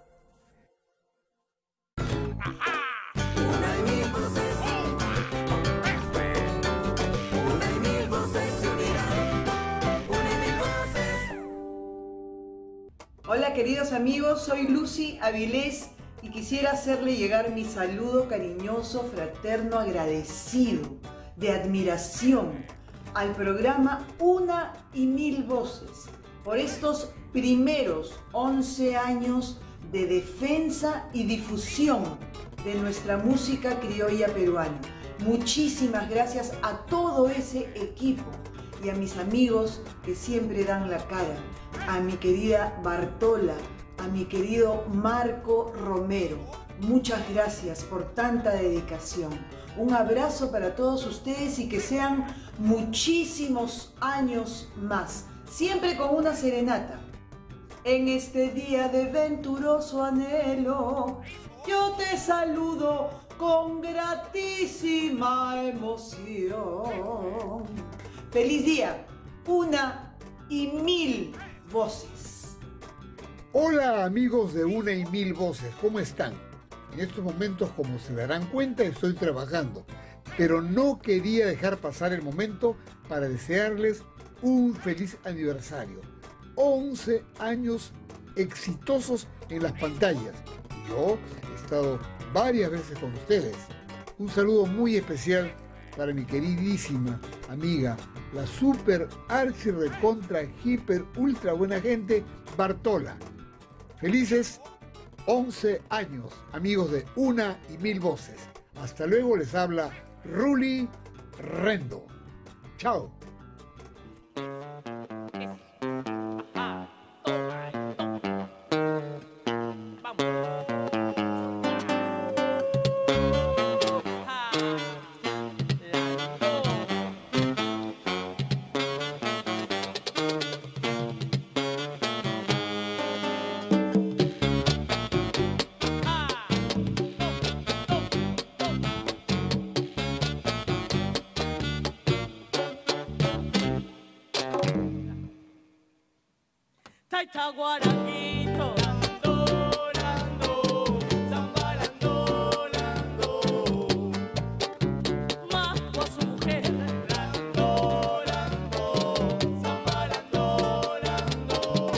Hola queridos amigos, soy Lucy Avilés y quisiera hacerle llegar mi saludo cariñoso, fraterno, agradecido, de admiración al programa Una y Mil Voces por estos primeros once años de defensa y difusión de nuestra música criolla peruana. Muchísimas gracias a todo ese equipo y a mis amigos que siempre dan la cara, a mi querida Bartola, a mi querido Marco Romero. Muchas gracias por tanta dedicación. Un abrazo para todos ustedes y que sean muchísimos años más, siempre con una serenata. En este día de venturoso anhelo, yo te saludo con gratísima emoción. ¡Feliz día! Una y mil voces. Hola amigos de Una y Mil Voces, ¿cómo están? En estos momentos, como se darán cuenta, estoy trabajando, pero no quería dejar pasar el momento para desearles un feliz aniversario. once años exitosos en las pantallas. Yo he estado varias veces con ustedes. Un saludo muy especial para mi queridísima amiga, la super archi recontra hiper ultra buena gente, Bartola. Felices once años, amigos de Una y Mil Voces. Hasta luego, les habla Ruli Rendo. Chao. Taita guarajito, lando, lando, samba, lando, lando. Majo a su mujer, lando, lando, samba, lando, lando.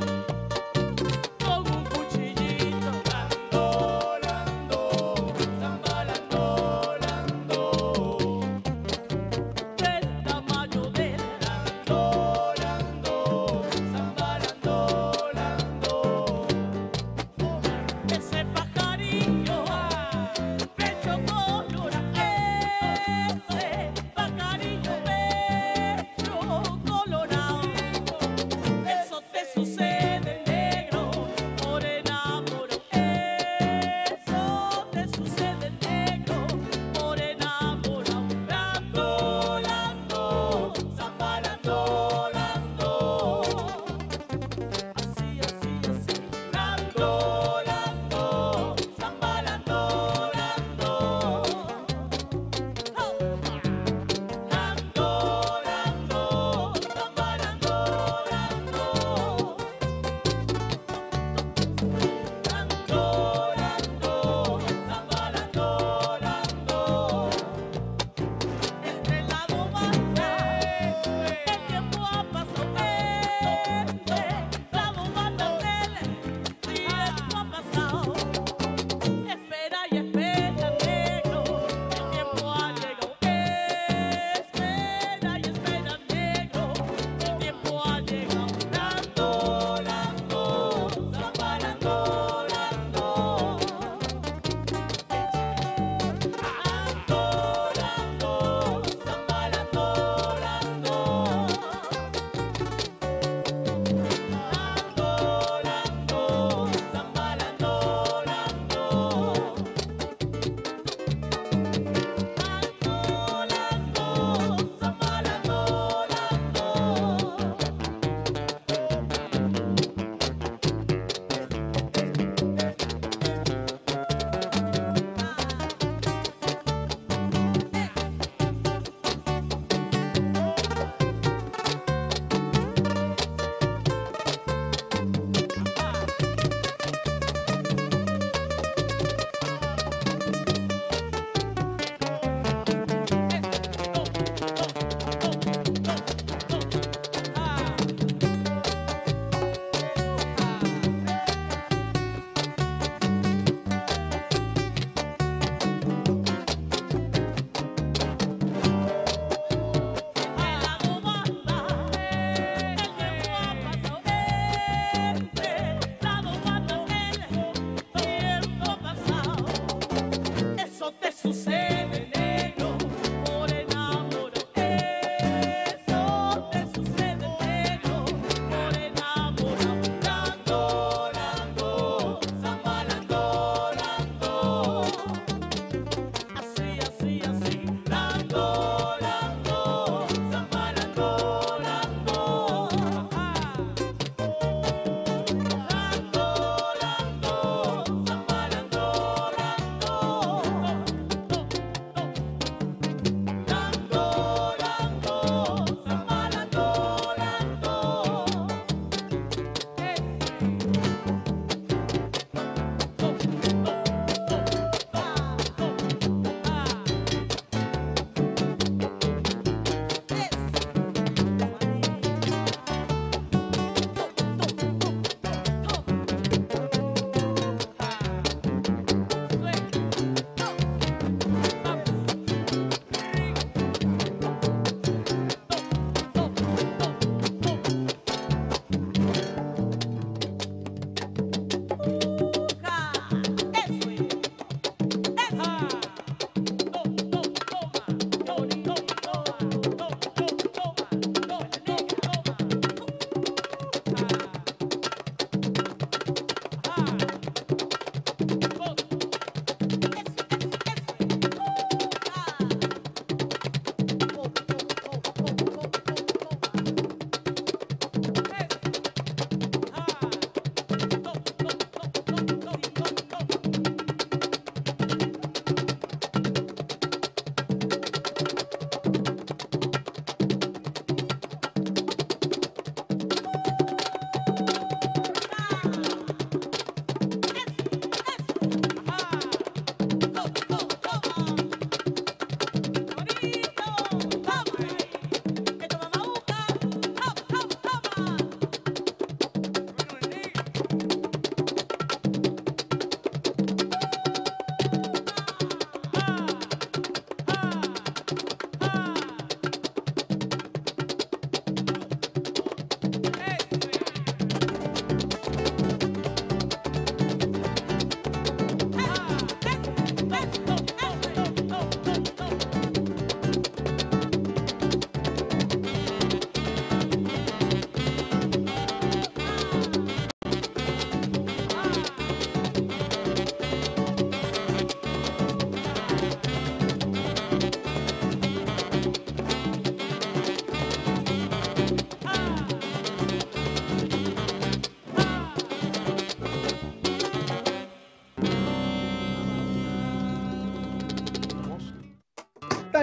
Con un cuchillito, lando, lando, samba, lando, lando. Del tamaño del lando, lando, samba, lando.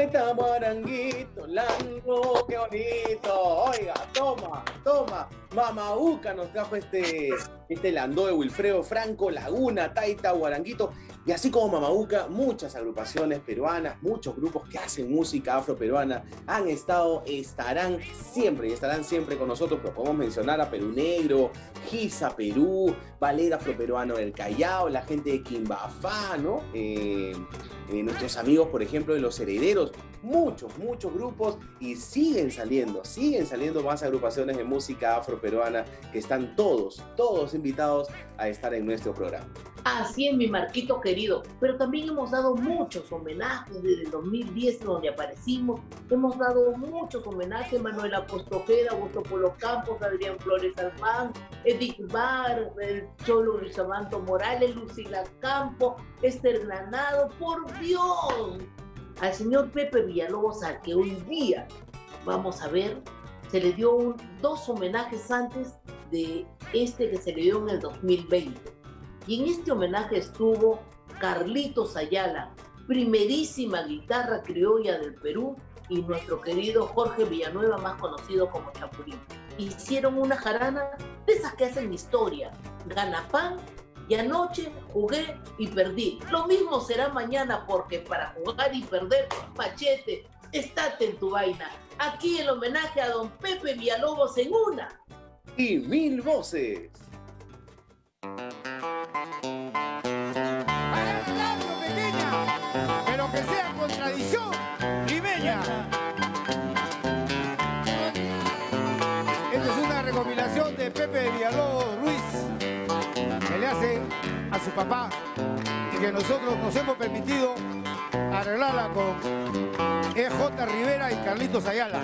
taita, guaranguito, lango, qué bonito. Oiga, toma, toma. Mamauca nos trajo este, este landó de Wilfredo Franco, Laguna, taita, guaranguito. Y así como Mamauca, muchas agrupaciones peruanas, muchos grupos que hacen música afroperuana han estado, estarán siempre y estarán siempre con nosotros. Pero podemos mencionar a Perú Negro, Giza Perú, Ballet Afroperuano del Callao, la gente de Quimbafá, ¿no? Eh, eh, nuestros amigos, por ejemplo, de Los Herederos, muchos, muchos grupos, y siguen saliendo, siguen saliendo más agrupaciones de música afroperuana que están todos, todos invitados a estar en nuestro programa. Así es, mi Marquito querido, pero también hemos dado muchos homenajes desde el dos mil diez, donde aparecimos. Hemos dado muchos homenajes: Manuel Apostojera, Augusto Polo Campos, Adrián Flores Alfán, Edith Bar, el Cholo Rizamanto Morales, Lucila Campo, Esther Granado. ¡Por Dios! Al señor Pepe Villalobos, al que hoy día vamos a ver, se le dio un, dos homenajes antes de este que se le dio en el dos mil veinte. Y en este homenaje estuvo Carlitos Ayala, primerísima guitarra criolla del Perú, y nuestro querido Jorge Villanueva, más conocido como Chapulín. Hicieron una jarana de esas que hacen historia: gana pan, y anoche jugué y perdí. Lo mismo será mañana, porque para jugar y perder, machete, estate en tu vaina. Aquí el homenaje a don Pepe Villalobos en una y mil voces. Pero que sea con tradición limeña. Esta es una recopilación de Pepe Villalobos Ruiz, que le hace a su papá, y que nosotros nos hemos permitido arreglarla con E J Rivera y Carlitos Ayala.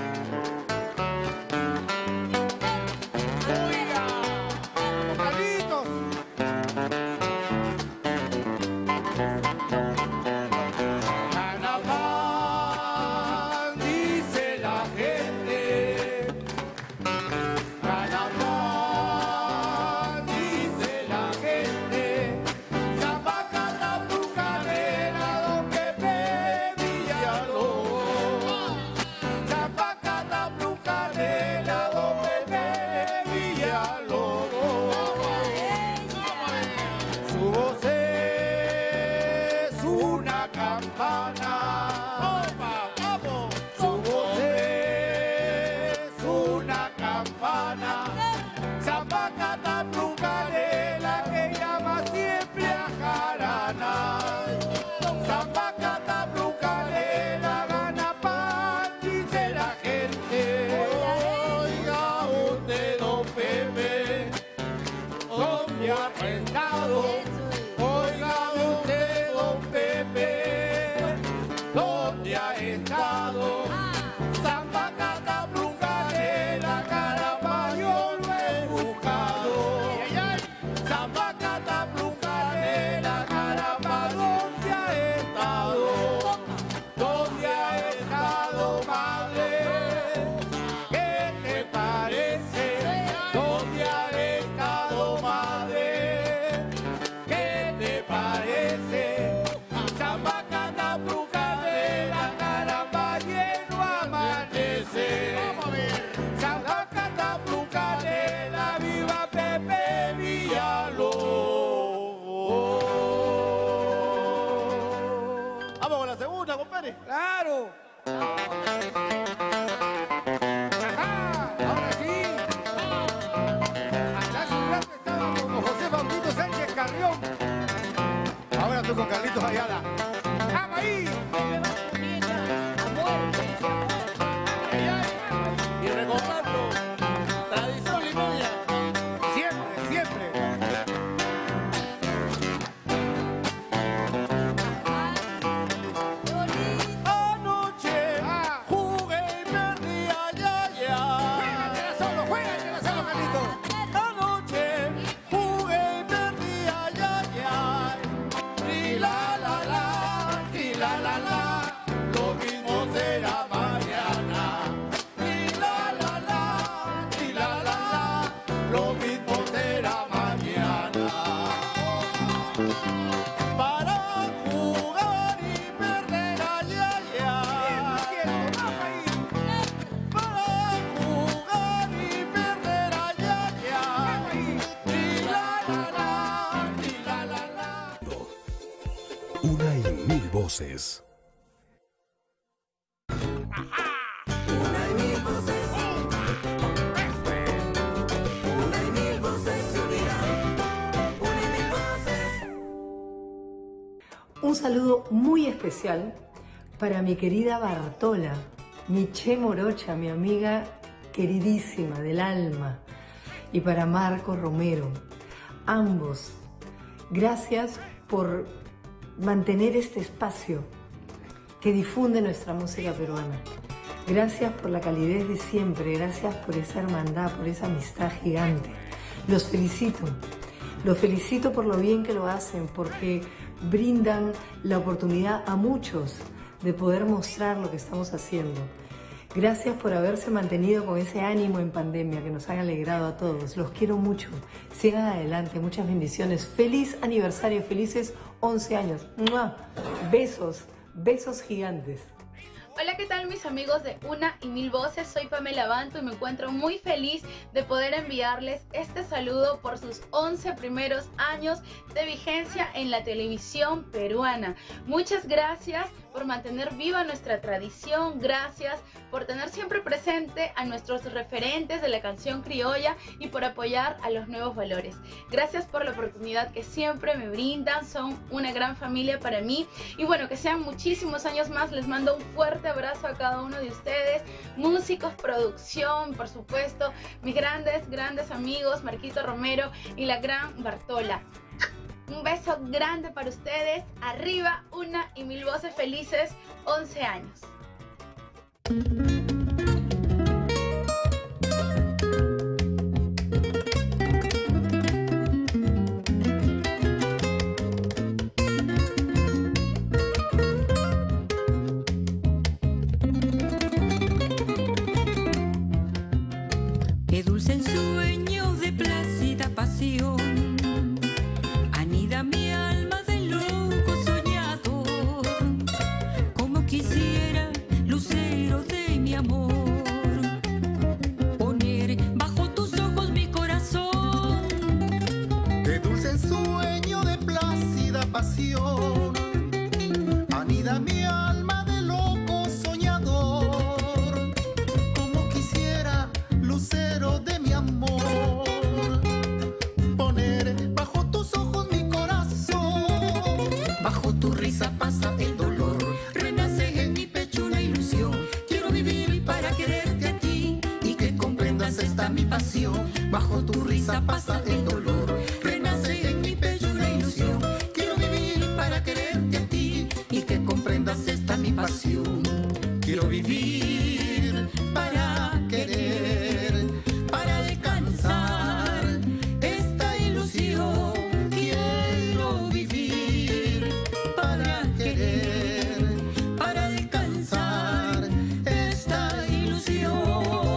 ¡Claro! Ah, ahora sí. Hasta hace un rato estaba con José Facundo Sánchez Carrión. Ahora estoy con Carlitos Ayala. ¡Vamos ahí! Y recordando, tradición limeña. Siempre, siempre. La la la voces. Una y mil voces. Una y mil voces se unirán. Una y mil voces. Un saludo muy especial para mi querida Bartola, mi Che Morocha, mi amiga queridísima del alma, y para Marco Romero. Ambos, gracias por mantener este espacio que difunde nuestra música peruana. Gracias por la calidez de siempre, gracias por esa hermandad, por esa amistad gigante. Los felicito, los felicito por lo bien que lo hacen, porque brindan la oportunidad a muchos de poder mostrar lo que estamos haciendo. Gracias por haberse mantenido con ese ánimo en pandemia que nos han alegrado a todos. Los quiero mucho. Sigan adelante. Muchas bendiciones. Feliz aniversario. Felices once años. ¡Mua! Besos. Besos gigantes. Hola, ¿qué tal mis amigos de Una y Mil Voces? Soy Pamela Banto y me encuentro muy feliz de poder enviarles este saludo por sus once primeros años de vigencia en la televisión peruana. Muchas gracias por mantener viva nuestra tradición, gracias por tener siempre presente a nuestros referentes de la canción criolla y por apoyar a los nuevos valores. Gracias por la oportunidad que siempre me brindan, son una gran familia para mí y bueno, que sean muchísimos años más. Les mando un fuerte abrazo a cada uno de ustedes, músicos, producción, por supuesto, mis grandes, grandes amigos, Marquito Romero y la gran Bartola. Un beso grande para ustedes, arriba, Una y Mil Voces, felices once años. Qué dulce ensueño de plácida pasión anida mi alma de loco soñador. Como quisiera, lucero de mi amor, poner bajo tus ojos mi corazón. Qué dulce ensueño de plácida pasión anida mi alma de loco soñador. Como quisiera, lucero de mi amor, poner bajo tus ojos mi corazón. Bajo tu risa pasa el dolor, renace en mi pecho una ilusión. Quiero vivir para quererte a ti y que comprendas esta mi pasión. Bajo tu risa pasa el dolor, renace en mi pecho una ilusión. Quiero vivir para quererte a ti y que comprendas esta mi pasión. Quiero vivir para querer, para alcanzar esta ilusión. Quiero vivir para querer, para alcanzar esta ilusión.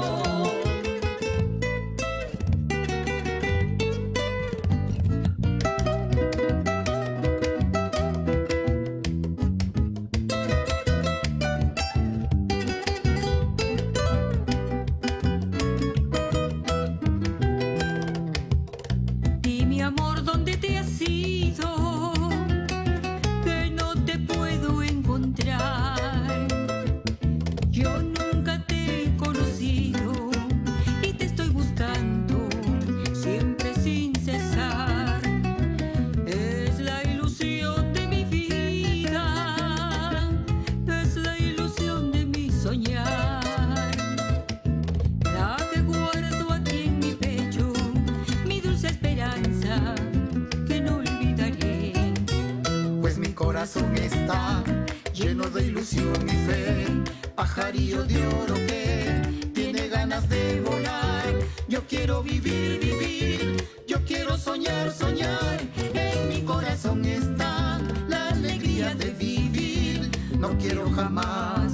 Y mi amor, ¿dónde te has ido? Que no te puedo encontrar. Yo nunca te he conocido y te estoy buscando siempre sin cesar. Es la ilusión de mi vida, es la ilusión de mi soñar. La que guardo aquí en mi pecho, mi dulce esperanza que no olvidaré. Pues mi corazón está lleno de ilusión y fe, pajarillo de oro que tiene ganas de volar. Yo quiero vivir, vivir, yo quiero soñar, soñar. En mi corazón está la alegría de vivir. No quiero jamás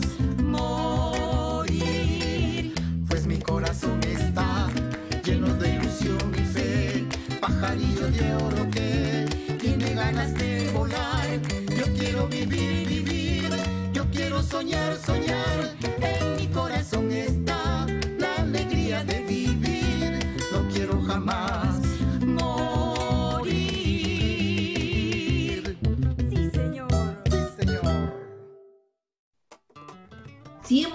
morir, pues mi corazón está lleno de ilusión y fe, pajarillo de oro que tiene ganas de volar. Yo quiero vivir, vivir, yo quiero soñar, soñar. En mi corazón está la alegría de vivir. No quiero jamás morir. Sí, señor. Sí, señor.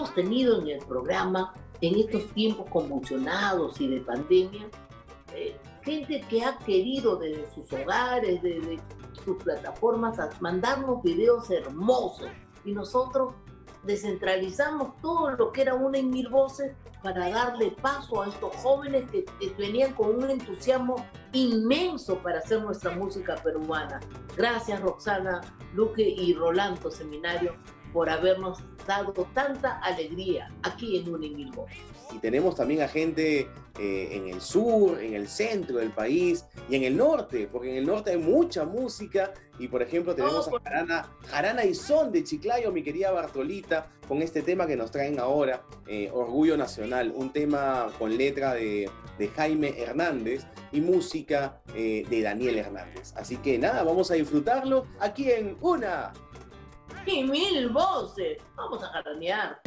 hemos tenido en el programa, en estos tiempos convulsionados y de pandemia, eh, gente que ha querido desde sus hogares, desde sus plataformas, a mandarnos videos hermosos. Y nosotros descentralizamos todo lo que era Una y Mil Voces para darle paso a estos jóvenes que, que venían con un entusiasmo inmenso para hacer nuestra música peruana. Gracias, Roxana, Luque y Rolando Seminario, por habernos dado tanta alegría aquí en Una y Mil Voces. Y tenemos también a gente eh, en el sur, en el centro del país y en el norte, porque en el norte hay mucha música. Y por ejemplo tenemos a Jarana, Jarana y Son de Chiclayo, mi querida Bartolita, con este tema que nos traen ahora, eh, Orgullo Nacional, un tema con letra de, de Jaime Hernández y música eh, de Daniel Hernández. Así que nada, vamos a disfrutarlo aquí en Una y Mil Voces. Vamos a jaranear.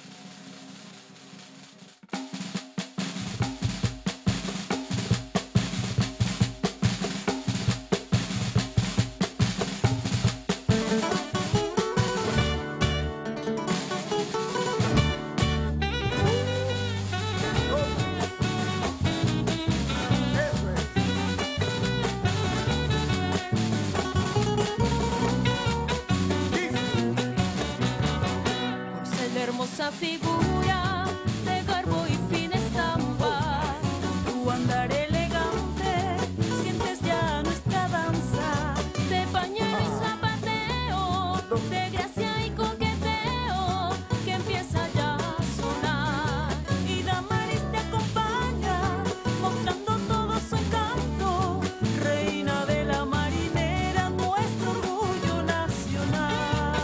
Figura de garbo y fina estampa, tu andar elegante, sientes ya nuestra danza, de pañuelo y zapateo, de gracia y coqueteo, que empieza ya a sonar, y Damaris te acompaña, mostrando todo su encanto, reina de la marinera, nuestro orgullo nacional.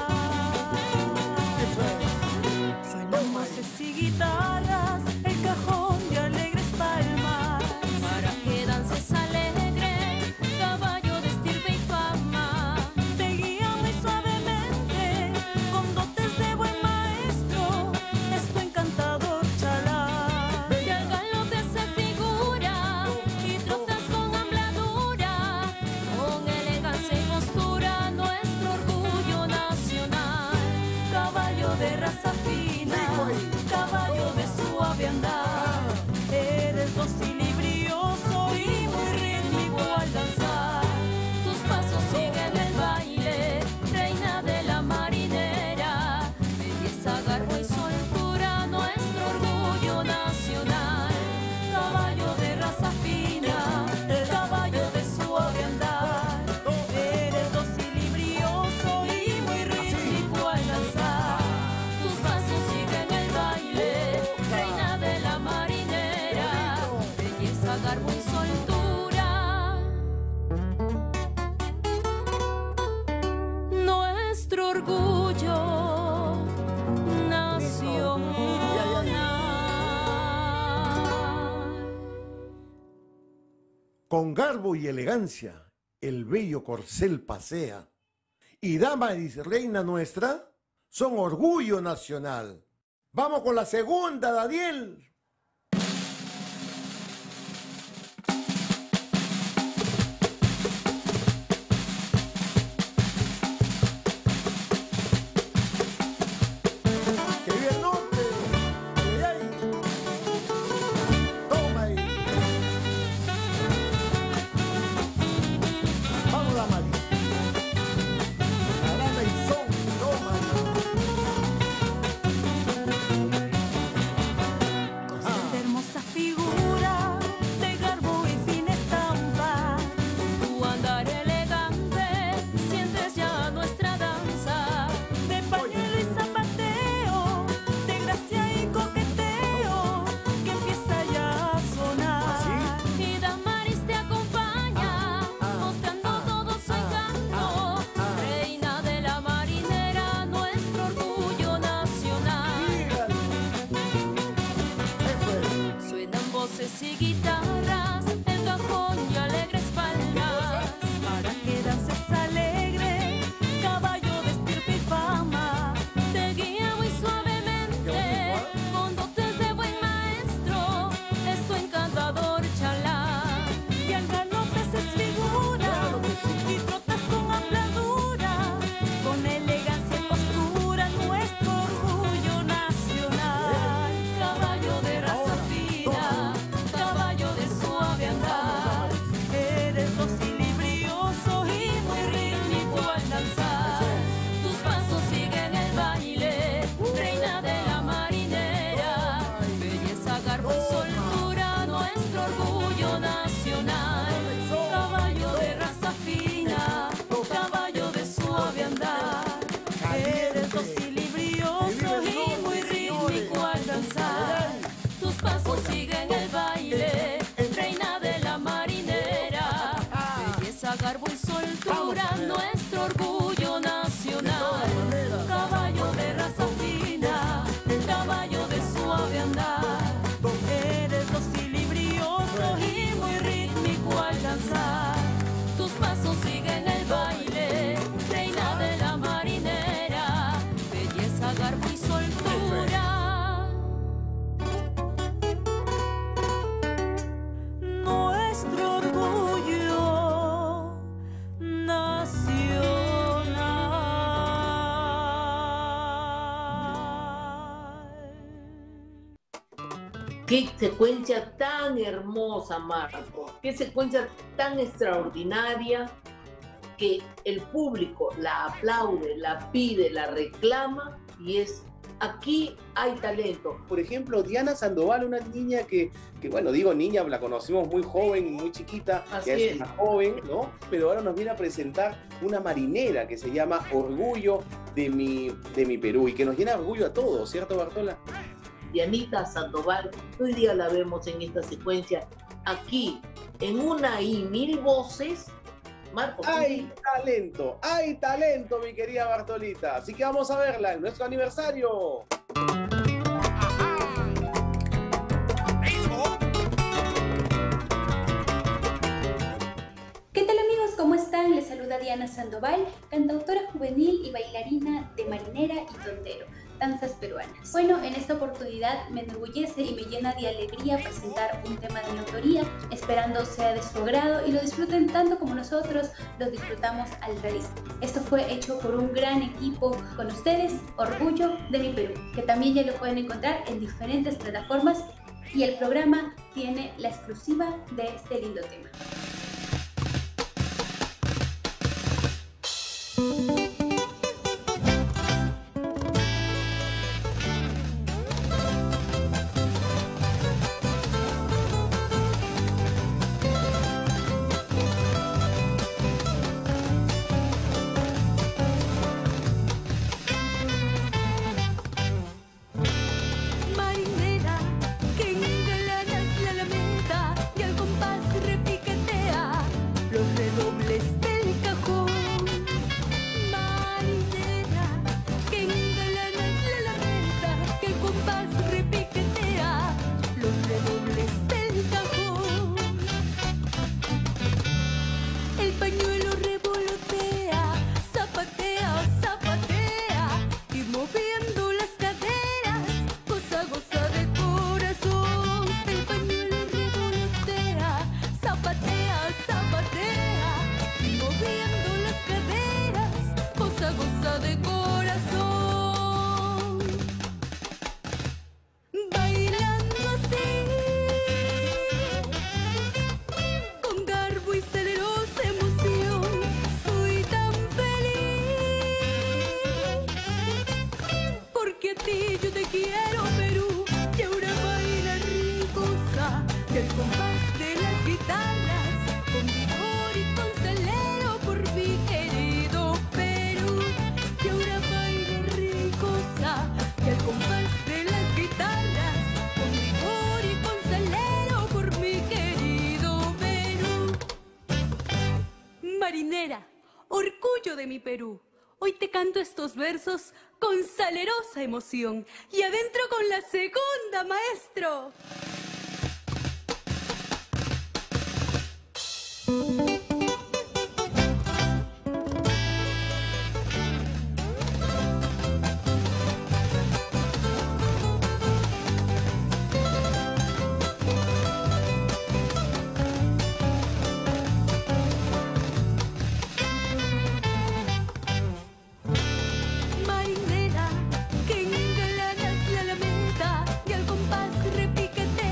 Voces y guitarras, el cajón de alegres palmas, para que dances alegre, caballo de estirpe y fama, te guía muy suavemente, con dotes de buen maestro, es tu encantador chalán. Y al galope se figura, y trotas con habladura, con elegancia y postura, nuestro orgullo nacional, caballo de raza fina, caballo de suave andar, eres dócil y brioso y muy rítmico al danzar, tus pasos siguen el baile, reina de la marinera, belleza, garbo y soltura, nuestro orgullo nacional, caballo de raza fina, caballo de suave andar, eres dócil y brioso y muy rítmico al danzar, tus pasos siguen el baile, reina de la marinera, belleza, garbo y soltura, nuestro orgullo nacional. Con garbo y elegancia, el bello corcel pasea, y Damaris, reina nuestra, son orgullo nacional. Vamos con la segunda, Daniel. Que vive el norte. Ay, ay. Toma ahí. Vamos, Damaris. Jarana y Son, toma ahí. Hermosa figura de garbo y fina estampa, tu andar elegante, sientes ya nuestra danza, de pañuelo y zapateo, de gracia y coqueteo, que empieza ya a sonar, y Damaris te acompaña, mostrando todo su encanto, reina de la marinera, nuestro orgullo nacional. Suenan voces y guitarras, el cajón y alegres palmas, para que dances alegre, caballo de estirpe y fama, te guía muy suavemente, con dotes de buen maestro, es tu encantador chalán, y al galope se figura, y trotas con habladura, con elegancia y postura, nuestro orgullo nacional. tus pasos siguen el baile, reina de la marinera, belleza, garbo y soltura, nuestro orgullo nacional, caballo de raza fina, caballo de suave andar, eres dócil y brioso y muy rítmico al danzar, tus pasos siguen el baile, reina de la marinera, belleza, garbo y soltura. Nuestro orgullo nacional. Qué secuencia tan hermosa, Marco. Qué secuencia tan extraordinaria que el público la aplaude, la pide, la reclama y es aquí hay talento. Por ejemplo, Diana Sandoval, una niña que, que, bueno, digo niña, la conocimos muy joven, muy chiquita, Así ya es es. una joven, ¿no? Pero ahora nos viene a presentar una marinera que se llama Orgullo de mi, de mi Perú y que nos llena de orgullo a todos, ¿cierto, Bartola? Dianita Sandoval, hoy día la vemos en esta secuencia, aquí, en Una y Mil Voces. Marco, Hay talento, hay talento, mi querida Bartolita. Así que vamos a verla en nuestro aniversario. ¿Qué tal, amigos? ¿Cómo están? Les saluda Diana Sandoval, cantautora juvenil y bailarina de marinera y tondero, danzas peruanas. Bueno, en esta oportunidad me enorgullece y me llena de alegría presentar un tema de mi autoría, esperando sea de su agrado y lo disfruten tanto como nosotros lo disfrutamos al realizar. Esto fue hecho por un gran equipo con ustedes, Orgullo de mi Perú, que también ya lo pueden encontrar en diferentes plataformas y el programa tiene la exclusiva de este lindo tema. Marinera, que engalanas la alameda y al compás repiquetea los redobles del cajón. Marinera, que engalanas la alameda y al compás repiquetea los redobles del cajón. El pañuelo revolotea, zapatea, zapatea y moviendo las caderas, goza, goza de corazón. El pañuelo revolotea, zapatea, zapatea y moviendo las caderas, goza, goza de corazón. Bailando así, con garbo y salerosa emoción, soy tan feliz, porque a ti yo te quiero, Perú, y ahora baila ricosa, y al compás de las guitarras, con vigor y con salero, por mi querido Perú, y ahora baila ricosa, y al compás de las guitarras, con vigor y con salero, por mi querido Perú. Marinera, orgullo de mi Perú. Hoy te canto estos versos con salerosa emoción. Y adentro con la segunda, maestro. Marinera, que engalanas la alameda y al compás repiquetea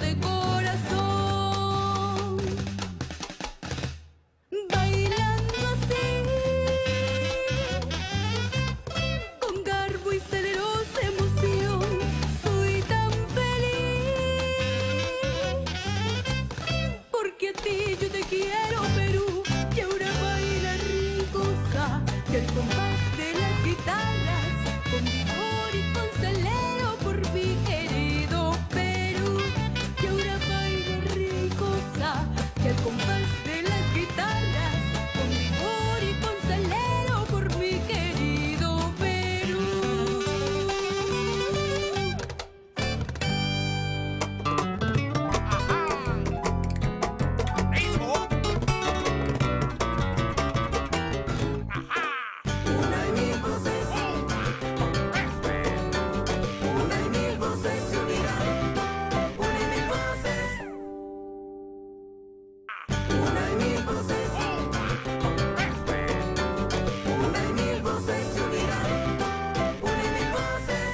de corazón. Bailando así, con garbo y celerosa emoción, soy tan feliz, porque a ti yo te quiero, Perú, y ahora baila ricosa, que el compás de las guitarras, con vigor y con celero, por mi querido Perú, y ahora baila ricosa, que el compás de las guitarras, con vigor y con celero, por mi querido Perú. Una y mil voces, una y mil voces se unirán, una y mil voces, una y mil voces, una y mil voces se unirán, una y mil voces.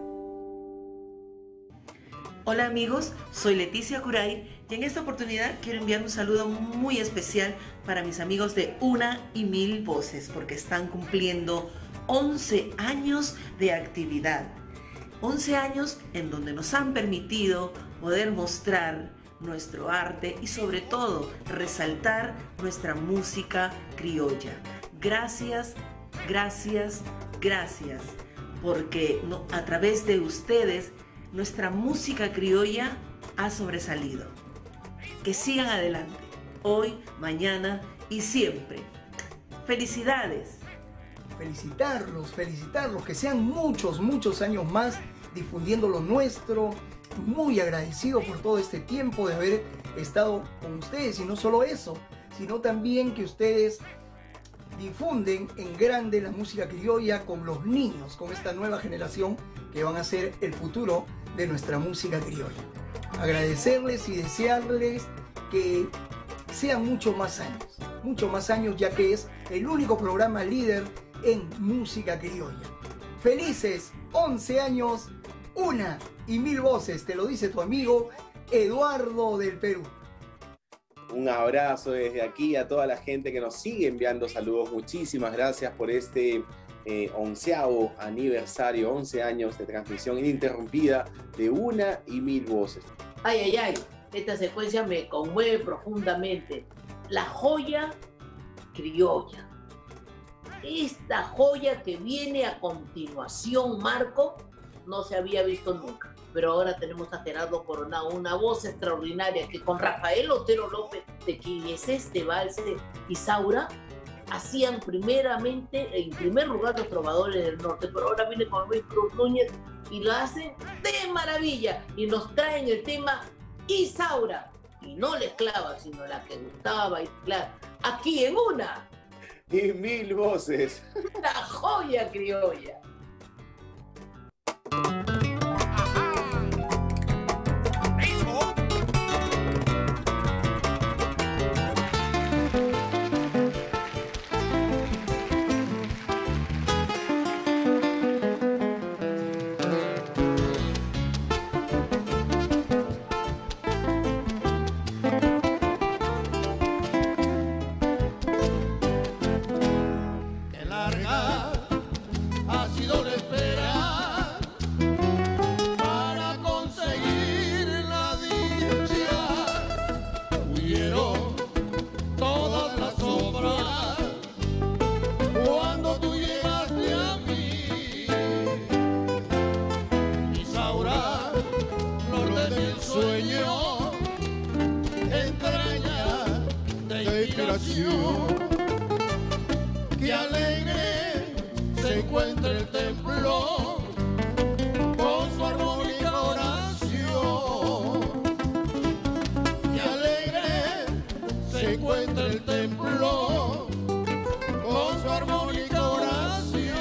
Hola amigos, soy Leticia Curay y en esta oportunidad quiero enviar un saludo muy especial para mis amigos de Una y Mil Voces porque están cumpliendo once años de actividad. once años en donde nos han permitido poder mostrar nuestro arte y sobre todo resaltar nuestra música criolla. Gracias, gracias, gracias, porque no, a través de ustedes nuestra música criolla ha sobresalido. Que sigan adelante, hoy, mañana y siempre. ¡Felicidades! Felicitarlos, felicitarlos, que sean muchos, muchos años más difundiendo lo nuestro. Muy agradecido por todo este tiempo de haber estado con ustedes, y no solo eso, sino también que ustedes difunden en grande la música criolla con los niños, con esta nueva generación que van a ser el futuro de nuestra música criolla. Agradecerles y desearles que sean muchos más años, muchos más años, ya que es el único programa líder en música criolla. Felices once años, una y mil voces, te lo dice tu amigo Eduardo del Perú. Un abrazo desde aquí a toda la gente que nos sigue enviando saludos. Muchísimas gracias por este eh, onceavo aniversario, once años de transmisión ininterrumpida de Una y Mil Voces. Ay, ay, ay, esta secuencia me conmueve profundamente. La joya criolla. Esta joya que viene a continuación, Marco, no se había visto nunca. Pero ahora tenemos a Gerardo Coronado, una voz extraordinaria que con Rafael Otero López, de quien es este vals de Isaura, hacían primeramente, en primer lugar, los trovadores del norte, pero ahora viene con Luis Cruz Núñez y lo hacen de maravilla y nos traen el tema Isaura, y no la esclava, sino la que gustaba bailar, aquí en Una y Mil Voces. La joya criolla. Qué larga ha sido la espera para conseguir la dicha. Huyeron todas las sombras cuando tú llegaste a mí. Isaura, flor de mi sueño, entraña de inspiración. Qué alegre se encuentra el templo con su armónica oración. Qué alegre se encuentra el templo con su armónica oración.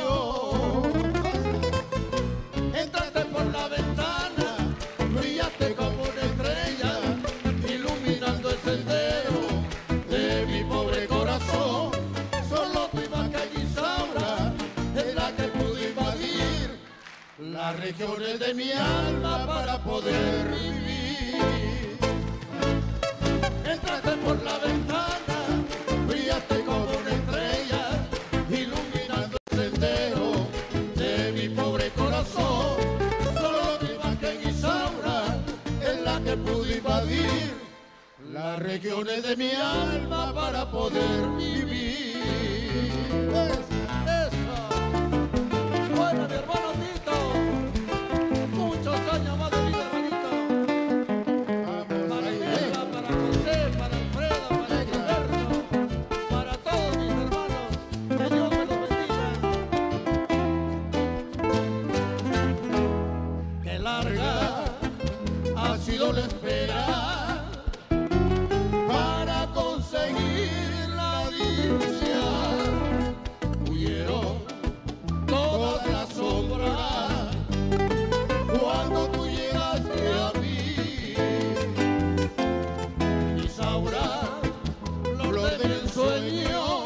Entraste por la ventana, brillaste como una estrella, iluminando el sendero de mi pobre corazón. Solo tu imagen Isaura es la que pudo invadir las regiones de mi alma para poder vivir. Entraste por la ventana, brillaste como una estrella, iluminando el sendero de mi pobre corazón. Solo tu imagen Isaura es la que pude invadir las regiones de mi alma para poder vivir. Es- esa. Bueno, mi hermano Tito, muchos años más de vida, hermanito. Para Mela, para José, para Alfredo, para Gilberto, para todos mis hermanos, que Dios me los bendiga. Qué larga ha sido la espera para conseguir la dicha. Huyeron todas las sombras cuando tú llegaste a mí. Isaura, flor del ensueño,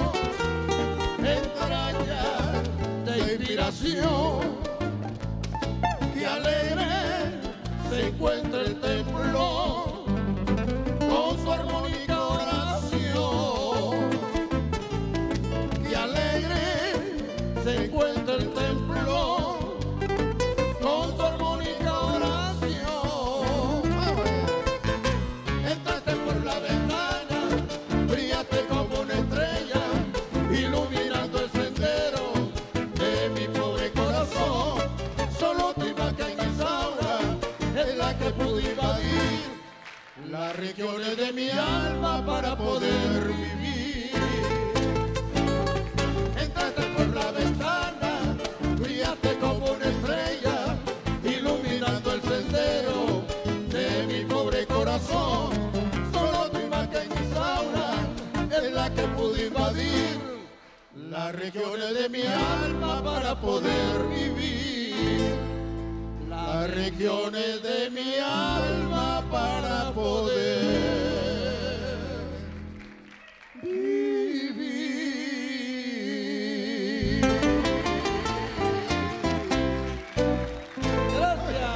entraña de inspiración. Qué alegre se encuentra el templo con su armónica oración. Qué alegre se encuentra el templo con su armónica oración. Entraste por la ventana, brillaste como una estrella, iluminando el sendero de mi pobre corazón. Solo tu imagen Isaura es la que pude invadir las regiones de mi alma para poder vivir. Entraste por la ventana, brillaste como una estrella, iluminando el sendero de mi pobre corazón. Solo tu imagen Isaura es la que pude invadir las regiones de mi alma para poder vivir. Las regiones de mi alma para poder vivir. Gracias.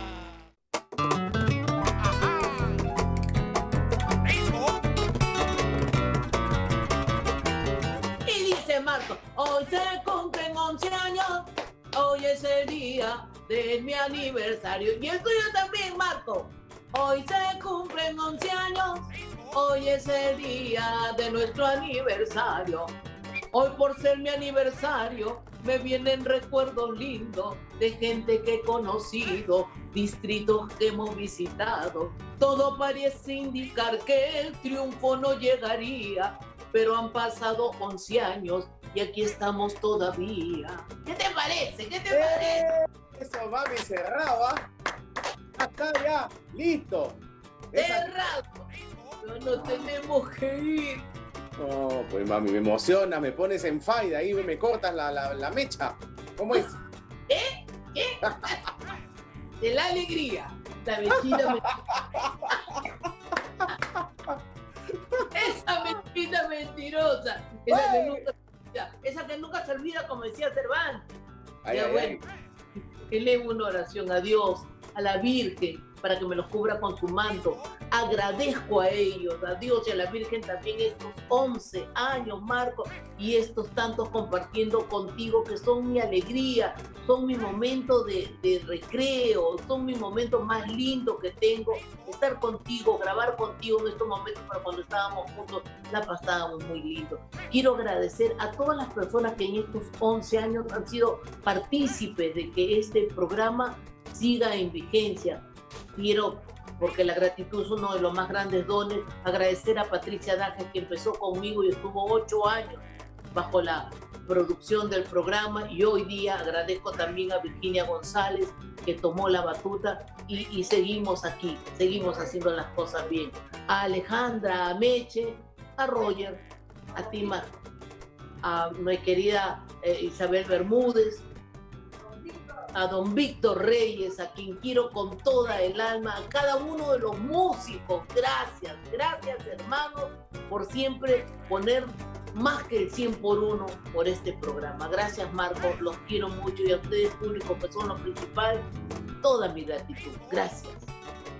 Y dice Marco, hoy se cumplen once años, hoy es el día de mi aniversario. Y el tuyo también, Marco. Hoy se cumplen once años, hoy es el día de nuestro aniversario. Hoy por ser mi aniversario me vienen recuerdos lindos de gente que he conocido, distritos que hemos visitado. Todo parece indicar que el triunfo no llegaría, pero han pasado once años y aquí estamos todavía. ¿Qué te parece? ¿Qué te parece? Eso, mami, cerrado, ¿ah? Acá ya, listo. Esa- Cerrado. No nos tenemos que ir. No, pues mami, me emociona, me pones en faida ahí, me cortas la, la, la mecha. ¿Cómo es? ¿Eh? ¿Qué? De la alegría. La vecina me... Esa mentira mentirosa. Esa que nunca se olvida. Esa que nunca se olvida, como decía Cervantes. Ay, Ya ay, bueno, elevo una oración a Dios, a la Virgen, para que me los cubra con su manto. Agradezco a ellos, a Dios y a la Virgen también estos once años, Marco, y estos tantos compartiendo contigo que son mi alegría, son mi momento de, de recreo, son mi momento más lindo que tengo, estar contigo, grabar contigo en estos momentos, pero cuando estábamos juntos la pasábamos muy lindo. Quiero agradecer a todas las personas que en estos once años han sido partícipes de que este programa siga en vigencia. Quiero, porque la gratitud es uno de los más grandes dones, agradecer a Patricia Daje, que empezó conmigo y estuvo ocho años bajo la producción del programa, y hoy día agradezco también a Virginia González, que tomó la batuta, y, y seguimos aquí, seguimos haciendo las cosas bien. A Alejandra, a Meche, a Roger, a Tima, a mi querida eh, Isabel Bermúdez, a don Víctor Reyes, a quien quiero con toda el alma, a cada uno de los músicos, gracias, gracias hermanos, por siempre poner más que el cien por uno por este programa. Gracias Marco, los quiero mucho, y a ustedes público que son los principales, toda mi gratitud. Gracias.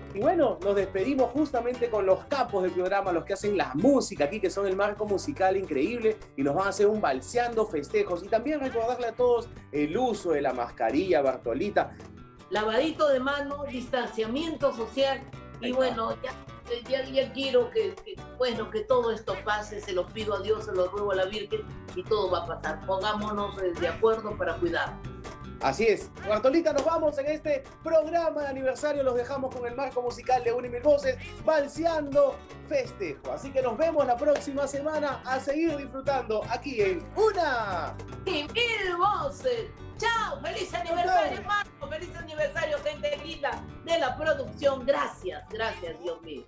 Y bueno, nos despedimos justamente con los capos del programa, los que hacen la música aquí, que son el marco musical increíble, y nos van a hacer un balseando festejos. Y también recordarle a todos el uso de la mascarilla, Bartolita. Lavadito de mano, distanciamiento social, y bueno, ya, ya, ya quiero que, que, bueno, que todo esto pase, se lo pido a Dios, se lo ruego a la Virgen, y todo va a pasar. Pongámonos de acuerdo para cuidar. Así es, Bartolita, nos vamos en este programa de aniversario, los dejamos con el marco musical de Una y Mil Voces, balseando festejo. Así que nos vemos la próxima semana a seguir disfrutando aquí en Una y Mil Voces. ¡Chao! ¡Feliz aniversario, Marco! ¡Feliz aniversario, gente linda de la producción! Gracias, gracias, Dios mío.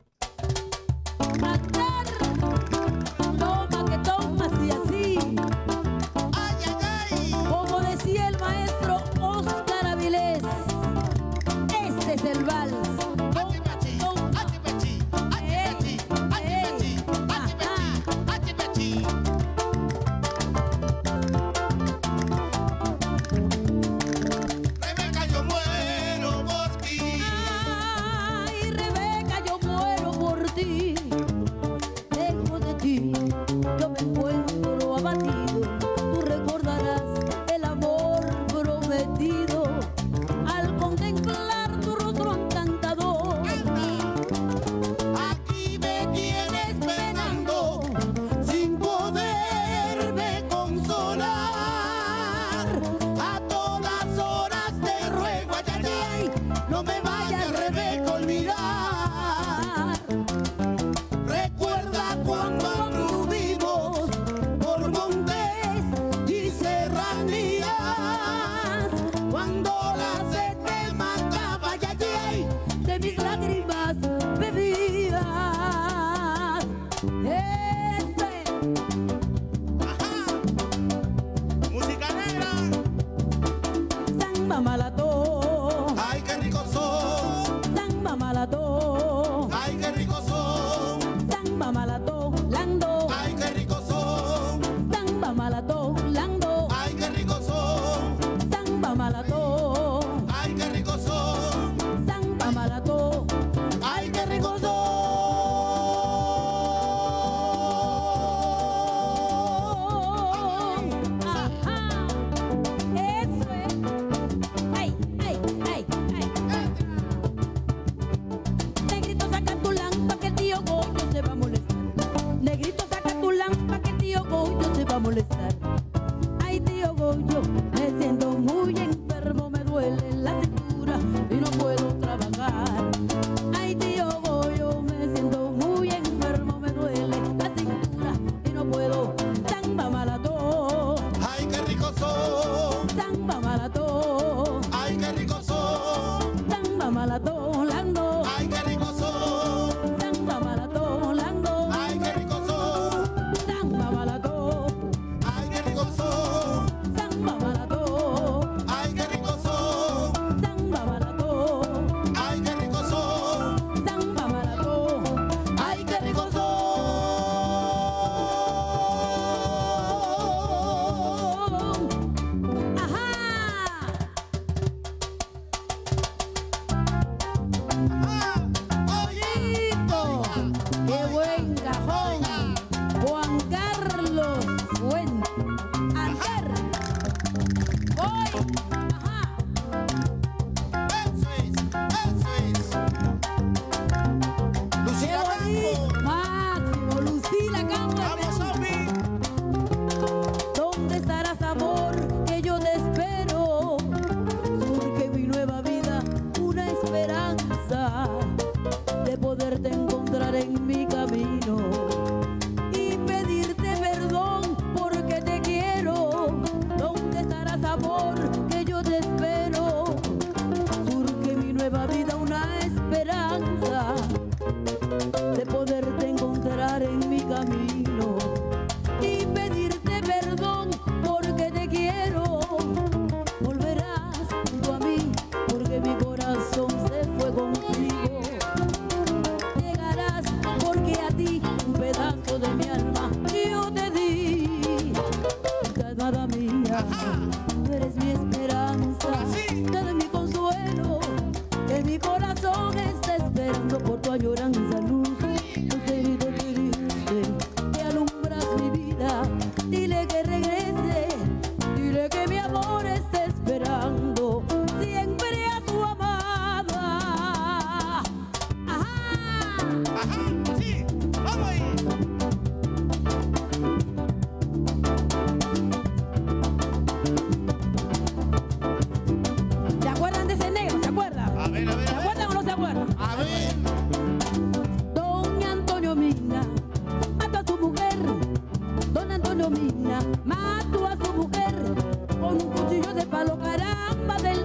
Toma que tomas y así. Ay, ay, ay. Como decía el maestro Oscar Avilés, este es el vals.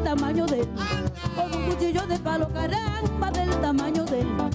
tamaño de él, con un cuchillo de palo, caramba, del tamaño de él.